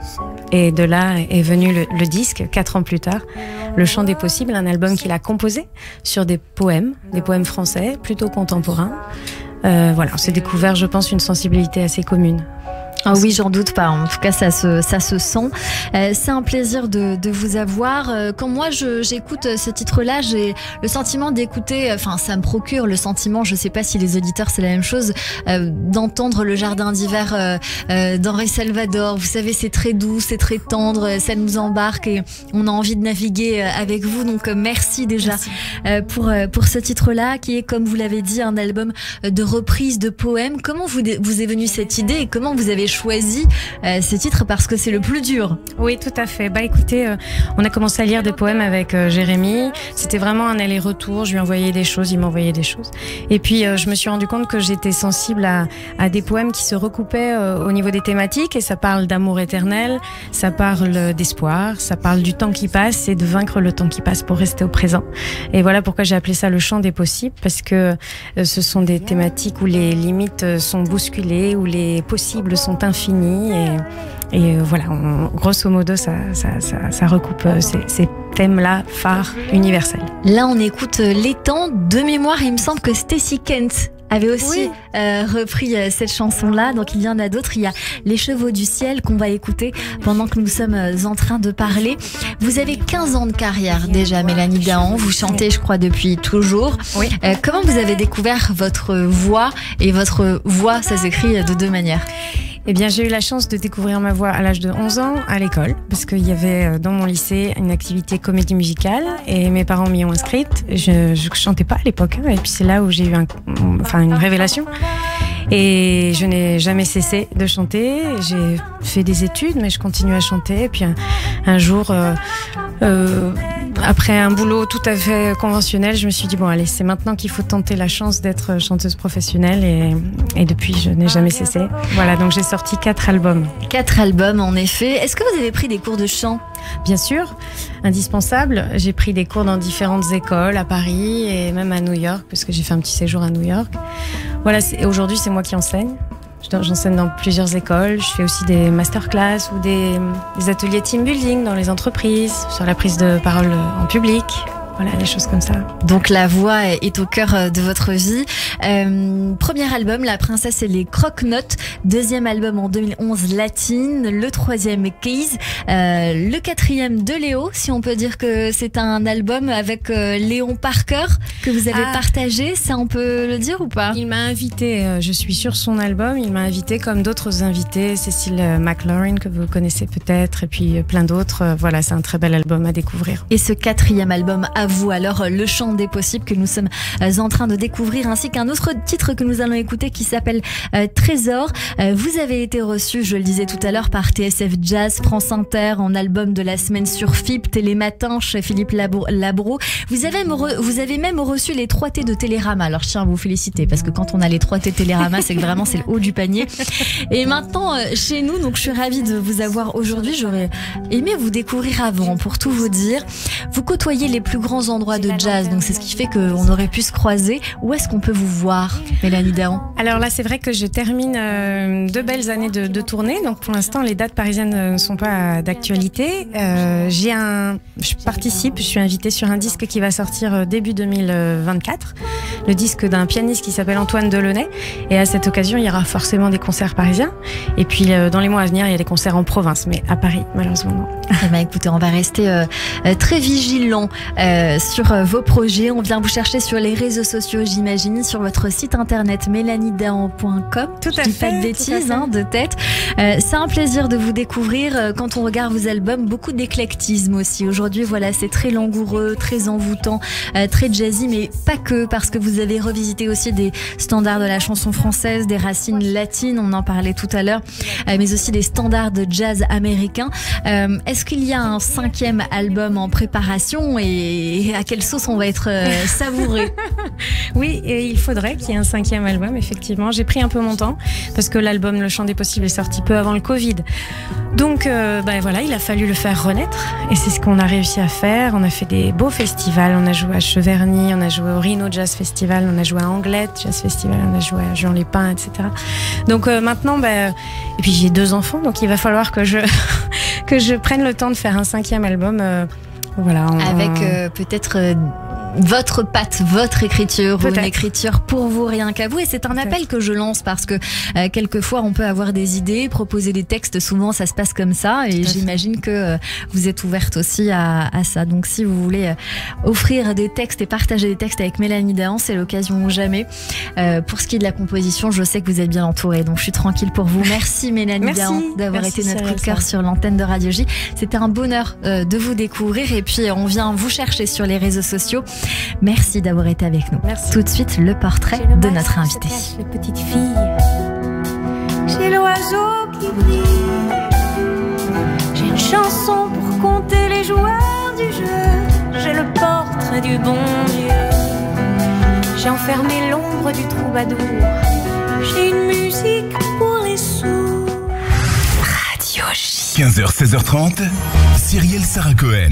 Et de là est venu le disque, 4 ans plus tard, Le Chant des Possibles, un album qu'il a composé sur des poèmes français, plutôt contemporains. Voilà, on s'est découvert, je pense, une sensibilité assez commune. Ah oui, j'en doute pas. En tout cas, ça se sent. C'est un plaisir de vous avoir. Quand moi j'écoute ce titre-là, j'ai le sentiment d'écouter. Enfin, ça me procure le sentiment. Je sais pas si les auditeurs c'est la même chose, d'entendre Le Jardin d'hiver d'Henri Salvador. Vous savez, c'est très doux, c'est très tendre. Ça nous embarque et on a envie de naviguer avec vous. Donc merci déjà pour ce titre-là, qui est, comme vous l'avez dit, un album de reprise de poèmes. Comment vous est venue cette idée et comment vous avez choisi ces titres, parce que c'est le plus dur? Oui, tout à fait. Bah écoutez, on a commencé à lire des poèmes avec Jérémy. C'était vraiment un aller-retour. Je lui envoyais des choses, il m'envoyait des choses. Et puis je me suis rendu compte que j'étais sensible à des poèmes qui se recoupaient au niveau des thématiques, et ça parle d'amour éternel, ça parle d'espoir, ça parle du temps qui passe et de vaincre le temps qui passe pour rester au présent. Et voilà pourquoi j'ai appelé ça Le Chant des Possibles, parce que ce sont des thématiques où les limites sont bousculées, où les possibles sont infinis, et voilà, grosso modo ça recoupe ces thèmes-là phares universels. Là on écoute Les Temps. De mémoire, il me semble que Stacy Kent avait aussi repris cette chanson-là. Donc il y en a d'autres. Il y a Les Chevaux du Ciel qu'on va écouter pendant que nous sommes en train de parler. Vous avez 15 ans de carrière déjà, Mélanie Dahan. Vous chantez, je crois, depuis toujours. Oui. Comment vous avez découvert votre voix? Et votre voix, ça s'écrit de deux manières. Eh bien, j'ai eu la chance de découvrir ma voix à l'âge de 11 ans à l'école, parce qu'il y avait dans mon lycée une activité comédie musicale et mes parents m'y ont inscrite. Je chantais pas à l'époque, et puis c'est là où j'ai eu une révélation. Et je n'ai jamais cessé de chanter. J'ai fait des études, mais je continue à chanter. Et puis un jour, après un boulot tout à fait conventionnel, je me suis dit bon allez, c'est maintenant qu'il faut tenter la chance d'être chanteuse professionnelle, et depuis je n'ai jamais cessé. Voilà, donc j'ai sorti 4 albums. 4 albums en effet. Est-ce que vous avez pris des cours de chant? Bien sûr, indispensable. J'ai pris des cours dans différentes écoles à Paris et même à New York, parce que j'ai fait un petit séjour à New York. Voilà, aujourd'hui c'est moi qui enseigne. J'enseigne dans plusieurs écoles. Je fais aussi des masterclass ou des ateliers team building dans les entreprises, sur la prise de parole en public. Voilà, des choses comme ça. Donc la voix est au cœur de votre vie. Premier album, La Princesse et les Croque-Notes. Deuxième album en 2011, Latine. Le troisième, Keys. Le quatrième, de Léo, si on peut dire que c'est un album avec Léon Parker que vous avez partagé. Ça, on peut le dire ou pas? Il m'a invité, je suis sur son album, il m'a invité comme d'autres invités, Cécile McLaurin que vous connaissez peut-être, et puis plein d'autres. Voilà, c'est un très bel album à découvrir. Et ce quatrième album, à vous alors, Le Chant des Possibles, que nous sommes en train de découvrir, ainsi qu'un autre titre que nous allons écouter qui s'appelle Trésor. Vous avez été reçu, je le disais tout à l'heure, par TSF Jazz, France Inter, en album de la semaine sur FIP, Télématin, chez Philippe Labro. Vous avez même reçu les 3T de Télérama. Alors je tiens à vous féliciter, parce que quand on a les 3T Télérama, c'est que vraiment c'est le haut du panier. Et maintenant chez nous, donc je suis ravie de vous avoir aujourd'hui. J'aurais aimé vous découvrir avant, pour tout vous dire. Vous côtoyez les plus grands endroits de jazz, donc c'est ce qui fait qu'on aurait pu se croiser. Où est-ce qu'on peut vous voir, Mélanie Dahan? Alors là, c'est vrai que je termine 2 belles années de tournée, donc pour l'instant les dates parisiennes ne sont pas d'actualité. Je participe, je suis invitée sur un disque qui va sortir début 2024, le disque d'un pianiste qui s'appelle Antoine Delaunay, et à cette occasion il y aura forcément des concerts parisiens, et puis dans les mois à venir il y a des concerts en province, mais à Paris malheureusement non. Eh ben, écoutez, on va rester très vigilants sur vos projets. On vient vous chercher sur les réseaux sociaux, j'imagine, sur votre site internet mélaniedahan.com. Tout à fait. Pas de bêtises, de tête. C'est un plaisir de vous découvrir. Quand on regarde vos albums, beaucoup d'éclectisme aussi. Aujourd'hui, voilà, c'est très langoureux, très envoûtant, très jazzy, mais pas que, parce que vous avez revisité aussi des standards de la chanson française, des racines latines, on en parlait tout à l'heure, mais aussi des standards de jazz américain. Est-ce qu'il y a un 5e album en préparation, et à quelle sauce on va être savouré? Oui, et il faudrait qu'il y ait un 5e album, effectivement. J'ai pris un peu mon temps, parce que l'album Le Chant des Possibles est sorti peu avant le Covid. Donc voilà, il a fallu le faire renaître, et c'est ce qu'on a réussi à faire. On a fait des beaux festivals, on a joué à Cheverny, on a joué au Rhino Jazz Festival, on a joué à Anglette Jazz Festival, on a joué à Juan-les-Pins, etc. Donc maintenant, et puis j'ai 2 enfants, donc il va falloir que que je prenne le temps de faire un 5e album. Voilà, avec peut-être votre patte, votre écriture, ou une écriture pour vous, rien qu'à vous. Et c'est un appel que je lance parce que quelquefois on peut avoir des idées, proposer des textes, souvent ça se passe comme ça, et j'imagine que vous êtes ouverte aussi à ça. Donc si vous voulez offrir des textes et partager des textes avec Mélanie Dahan, c'est l'occasion ou jamais. Pour ce qui est de la composition, je sais que vous êtes bien entourée, donc je suis tranquille pour vous. Merci Mélanie Dahan d'avoir été notre coup de cœur sur l'antenne de Radio J. C'était un bonheur de vous découvrir, et puis on vient vous chercher sur les réseaux sociaux. Merci d'avoir été avec nous. Merci. Tout de suite, le portrait de notre invitée. Les petites filles, j'ai l'oiseau qui brille. J'ai une chanson pour compter les joueurs du jeu. J'ai le portrait du bon Dieu. J'ai enfermé l'ombre du troubadour. J'ai une musique pour les sourds. Radio J. 15h, 16h30, Cyrielle Sarah Cohen.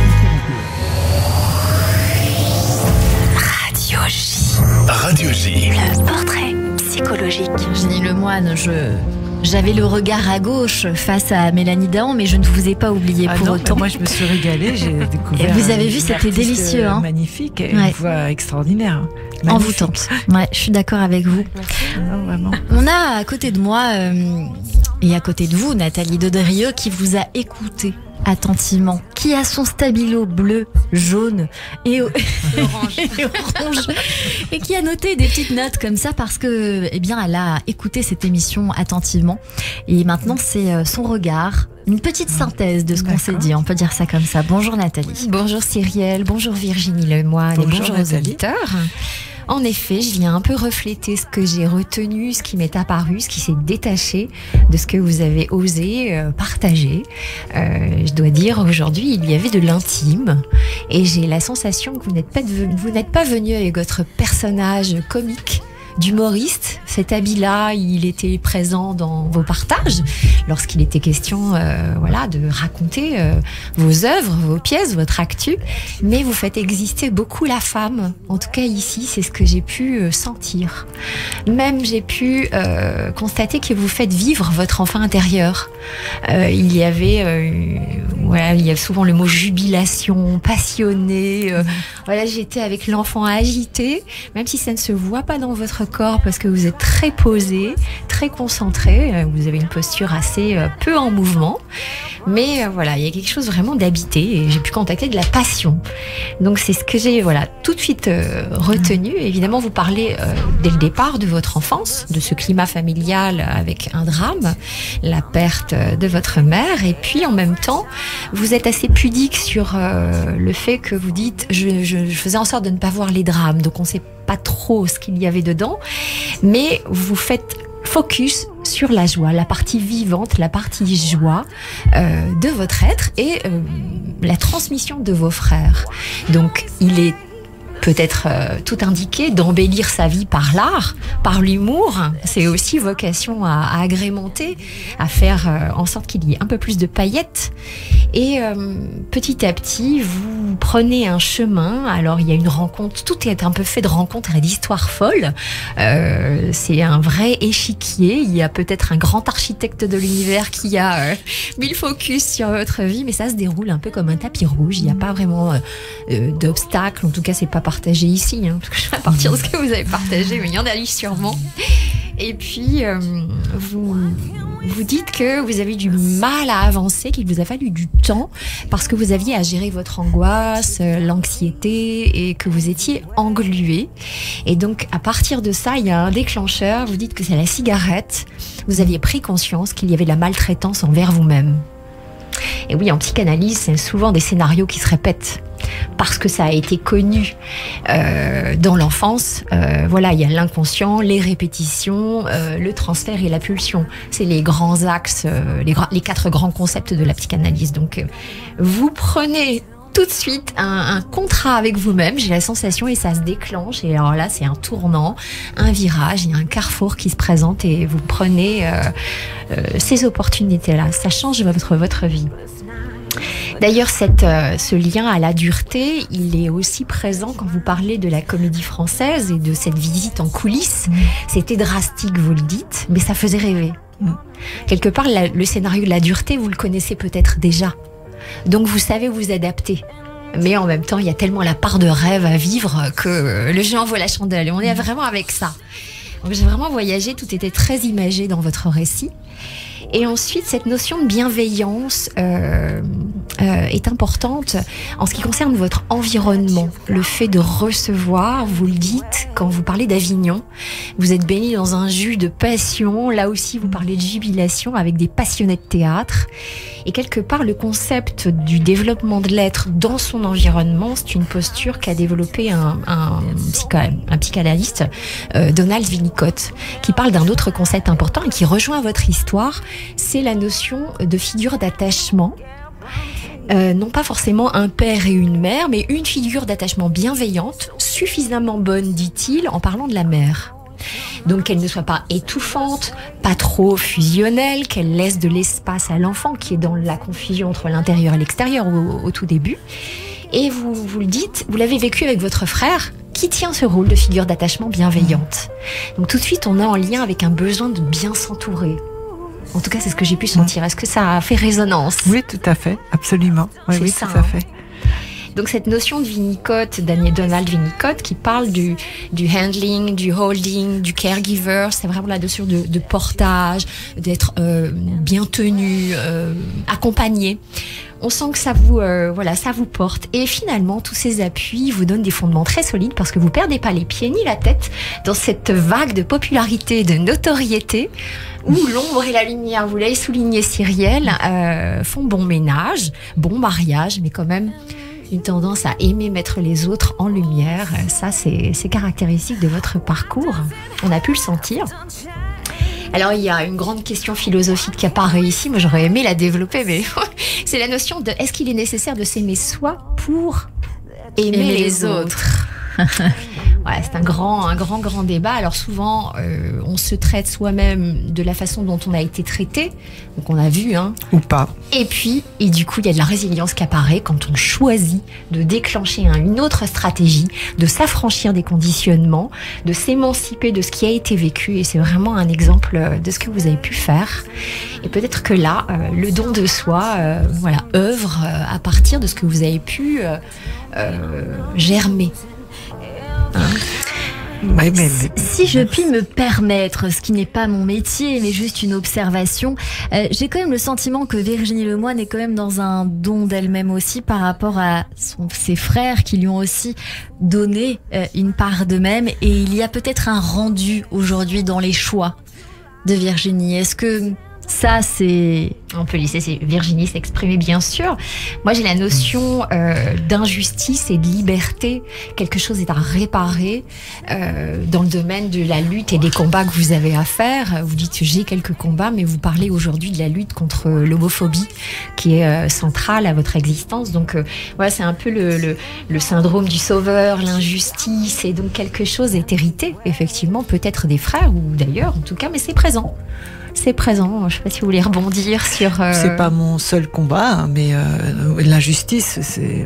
Radio J. Le portrait psychologique. Virginie Lemoine, j'avais le regard à gauche face à Mélanie Dahan, mais je ne vous ai pas oublié pour autant. Moi, je me suis régalée. J'ai découvert. Et vous avez vu, c'était délicieux. Magnifique, une voix extraordinaire. Envoûtante. Ouais, je suis d'accord avec vous. Non, vraiment. On a à côté de moi et à côté de vous, Nathalie Dodrieux, qui vous a écouté attentivement, qui a son stabilo bleu, jaune et orange, et qui a noté des petites notes comme ça parce que, eh bien, elle a écouté cette émission attentivement, et maintenant c'est son regard, une petite synthèse de ce qu'on s'est dit, on peut dire ça comme ça. Bonjour Nathalie. Bonjour Cyrielle, bonjour Virginie Lemoine, et bonjour aux auditeurs. En effet, je viens un peu refléter ce que j'ai retenu, ce qui m'est apparu, ce qui s'est détaché de ce que vous avez osé partager. Je dois dire, aujourd'hui, il y avait de l'intime, et j'ai la sensation que vous n'êtes pas venu avec votre personnage comique d'humoriste. Cet habit-là, il était présent dans vos partages lorsqu'il était question de raconter vos œuvres, vos pièces, votre actu, mais vous faites exister beaucoup la femme. En tout cas ici, c'est ce que j'ai pu sentir. Même j'ai pu constater que vous faites vivre votre enfant intérieur. Il y a souvent le mot jubilation, passionné. J'étais avec l'enfant agité, même si ça ne se voit pas dans votre corps parce que vous êtes très posé, très concentré, vous avez une posture assez peu en mouvement, mais il y a quelque chose vraiment d'habité, et j'ai pu contacter de la passion. Donc c'est ce que j'ai tout de suite retenu. Évidemment, vous parlez dès le départ de votre enfance, de ce climat familial avec un drame, la perte de votre mère, et puis en même temps vous êtes assez pudique sur le fait que vous dites je faisais en sorte de ne pas voir les drames, donc on sait pas trop ce qu'il y avait dedans, mais vous faites focus sur la joie, la partie vivante, la partie joie de votre être, et la transmission de vos frères. Donc il est peut-être tout indiqué d'embellir sa vie par l'art, par l'humour. C'est aussi vocation à agrémenter, à faire en sorte qu'il y ait un peu plus de paillettes. Et petit à petit, vous prenez un chemin. Alors, il y a une rencontre. Tout est un peu fait de rencontres et d'histoires folles. C'est un vrai échiquier. Il y a peut-être un grand architecte de l'univers qui a mis le focus sur votre vie, mais ça se déroule un peu comme un tapis rouge. Il n'y a pas vraiment d'obstacles. En tout cas, c'est pas partagé ici, parce que je vais à partir de ce que vous avez partagé, mais il y en a sûrement. Et puis, vous dites que vous avez du mal à avancer, qu'il vous a fallu du temps, parce que vous aviez à gérer votre angoisse, l'anxiété, et que vous étiez englué. Et donc, à partir de ça, il y a un déclencheur. Vous dites que c'est la cigarette. Vous aviez pris conscience qu'il y avait de la maltraitance envers vous-même. Et oui, en psychanalyse, c'est souvent des scénarios qui se répètent, parce que ça a été connu dans l'enfance. Il y a l'inconscient, les répétitions, le transfert et la pulsion. C'est les grands axes, les 4 grands concepts de la psychanalyse. Donc, vous prenez tout de suite un contrat avec vous-même, j'ai la sensation, et ça se déclenche. Et alors là, c'est un tournant, un virage, il y a un carrefour qui se présente, et vous prenez ces opportunités-là. Ça change votre vie. D'ailleurs, ce lien à la dureté, il est aussi présent quand vous parlez de la Comédie Française et de cette visite en coulisses. C'était drastique, vous le dites, mais ça faisait rêver. Quelque part, le scénario de la dureté, vous le connaissez peut-être déjà. Donc vous savez vous adapter. Mais en même temps, il y a tellement la part de rêve à vivre que le jeu envoie la chandelle. Et on est vraiment avec ça. Donc j'ai vraiment voyagé, tout était très imagé dans votre récit. Et ensuite, cette notion de bienveillance est importante en ce qui concerne votre environnement. Le fait de recevoir, vous le dites, quand vous parlez d'Avignon, vous êtes baigné dans un jus de passion. Là aussi, vous parlez de jubilation avec des passionnés de théâtre. Et quelque part, le concept du développement de l'être dans son environnement, c'est une posture qu'a développé un psychanalyste, Donald Winnicott, qui parle d'un autre concept important et qui rejoint votre histoire, c'est la notion de figure d'attachement. Non pas forcément un père et une mère, mais une figure d'attachement bienveillante, suffisamment bonne, dit-il, en parlant de la mère. Donc qu'elle ne soit pas étouffante, pas trop fusionnelle, qu'elle laisse de l'espace à l'enfant qui est dans la confusion entre l'intérieur et l'extérieur au tout début. Et vous le dites, vous l'avez vécu avec votre frère qui tient ce rôle de figure d'attachement bienveillante. Donc tout de suite, on est en lien avec un besoin de bien s'entourer. En tout cas, c'est ce que j'ai pu sentir. Est-ce que ça a fait résonance? Oui, tout à fait, absolument. Oui, ça, tout à fait. Donc cette notion de Winnicott, Donald Winnicott, qui parle du handling, du holding, du caregiver, c'est vraiment la notion de portage, d'être bien tenu, accompagné. On sent que ça vous porte. Et finalement, tous ces appuis vous donnent des fondements très solides parce que vous perdez pas les pieds ni la tête dans cette vague de popularité, de notoriété où l'ombre et la lumière, vous l'avez souligné Cyrielle, font bon ménage, bon mariage, mais quand même une tendance à aimer mettre les autres en lumière. Ça, c'est caractéristique de votre parcours. On a pu le sentir. Alors, il y a une grande question philosophique qui apparaît ici. Moi, j'aurais aimé la développer, mais c'est la notion de est-ce qu'il est nécessaire de s'aimer soi pour aimer les autres? Ouais, c'est un grand débat. Alors souvent, on se traite soi-même de la façon dont on a été traité. Donc on a vu, ou pas. Et du coup, il y a de la résilience qui apparaît quand on choisit de déclencher une autre stratégie, de s'affranchir des conditionnements, de s'émanciper de ce qui a été vécu. Et c'est vraiment un exemple de ce que vous avez pu faire. Et peut-être que là, le don de soi, œuvre à partir de ce que vous avez pu germer. Si je puis me permettre, ce qui n'est pas mon métier, mais juste une observation, j'ai quand même le sentiment que Virginie Lemoine est quand même dans un don d'elle-même aussi par rapport à ses frères qui lui ont aussi donné une part d'eux-mêmes. Et il y a peut-être un rendu aujourd'hui dans les choix de Virginie. Est-ce que ça, on peut laisser Virginie s'exprimer, bien sûr. Moi, j'ai la notion d'injustice et de liberté. Quelque chose est à réparer dans le domaine de la lutte et des combats que vous avez à faire. Vous dites j'ai quelques combats, mais vous parlez aujourd'hui de la lutte contre l'homophobie qui est centrale à votre existence. Donc, c'est un peu le syndrome du sauveur, l'injustice. Et donc, quelque chose est hérité, effectivement, peut-être des frères ou d'ailleurs, en tout cas, mais c'est présent. C'est présent. Je ne sais pas si vous voulez rebondir sur... C'est pas mon seul combat, mais l'injustice,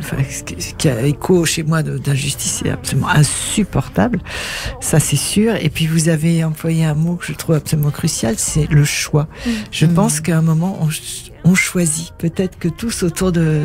ce qui a écho chez moi d'injustice, c'est absolument insupportable. Ça, c'est sûr. Et puis, vous avez employé un mot que je trouve absolument crucial, c'est le choix. Je pense qu'à un moment, on choisit. Peut-être que tous autour de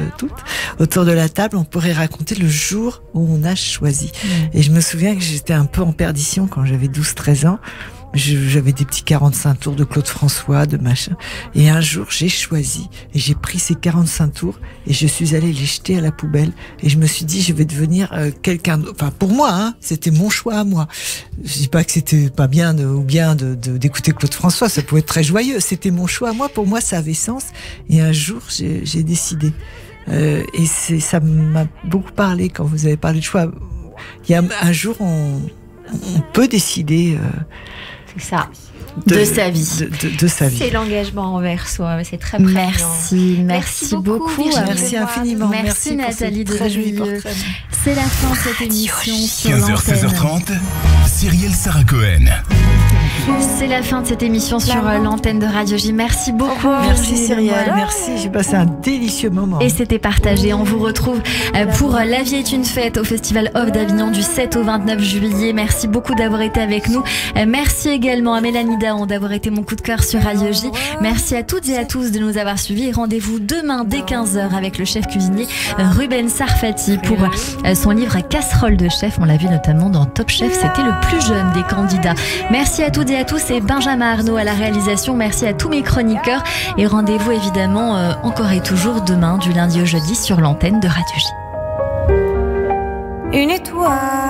la table, on pourrait raconter le jour où on a choisi. Et je me souviens que j'étais un peu en perdition quand j'avais 12-13 ans. J'avais des petits 45 tours de Claude François, de machin. Et un jour, j'ai choisi. Et j'ai pris ces 45 tours et je suis allée les jeter à la poubelle. Et je me suis dit, je vais devenir quelqu'un d'autre. Enfin, pour moi, c'était mon choix à moi. Je dis pas que c'était pas bien d'écouter Claude François. Ça pouvait être très joyeux. C'était mon choix à moi. Pour moi, ça avait sens. Et un jour, j'ai décidé. Et ça m'a beaucoup parlé quand vous avez parlé de choix. Il y a un jour, on peut décider... C'est ça. De sa vie. De sa vie. C'est l'engagement envers soi. C'est très prégnant. Merci beaucoup. Merci infiniment. Merci Nathalie de Rejuilleux. C'est la fin de cette émission sur 15h, 16h30, Cyrielle Sarah Cohen. C'est la fin de cette émission sur l'antenne de Radio J. Merci beaucoup. Merci Cyrielle, merci. J'ai passé un délicieux moment. Et c'était partagé. On vous retrouve pour La vie est une fête au Festival Off d'Avignon du 7 au 29 juillet. Merci beaucoup d'avoir été avec nous. Merci également à Mélanie Daon d'avoir été mon coup de cœur sur Radio J. Merci à toutes et à tous de nous avoir suivis. Rendez-vous demain dès 15h avec le chef cuisinier Ruben Sarfati pour son livre Casserole de chef. On l'a vu notamment dans Top Chef. C'était le plus jeune des candidats. Merci à toutes et à tous et Benjamin Arnaud à la réalisation. Merci à tous mes chroniqueurs et rendez-vous évidemment encore et toujours demain du lundi au jeudi sur l'antenne de Radio J. Une étoile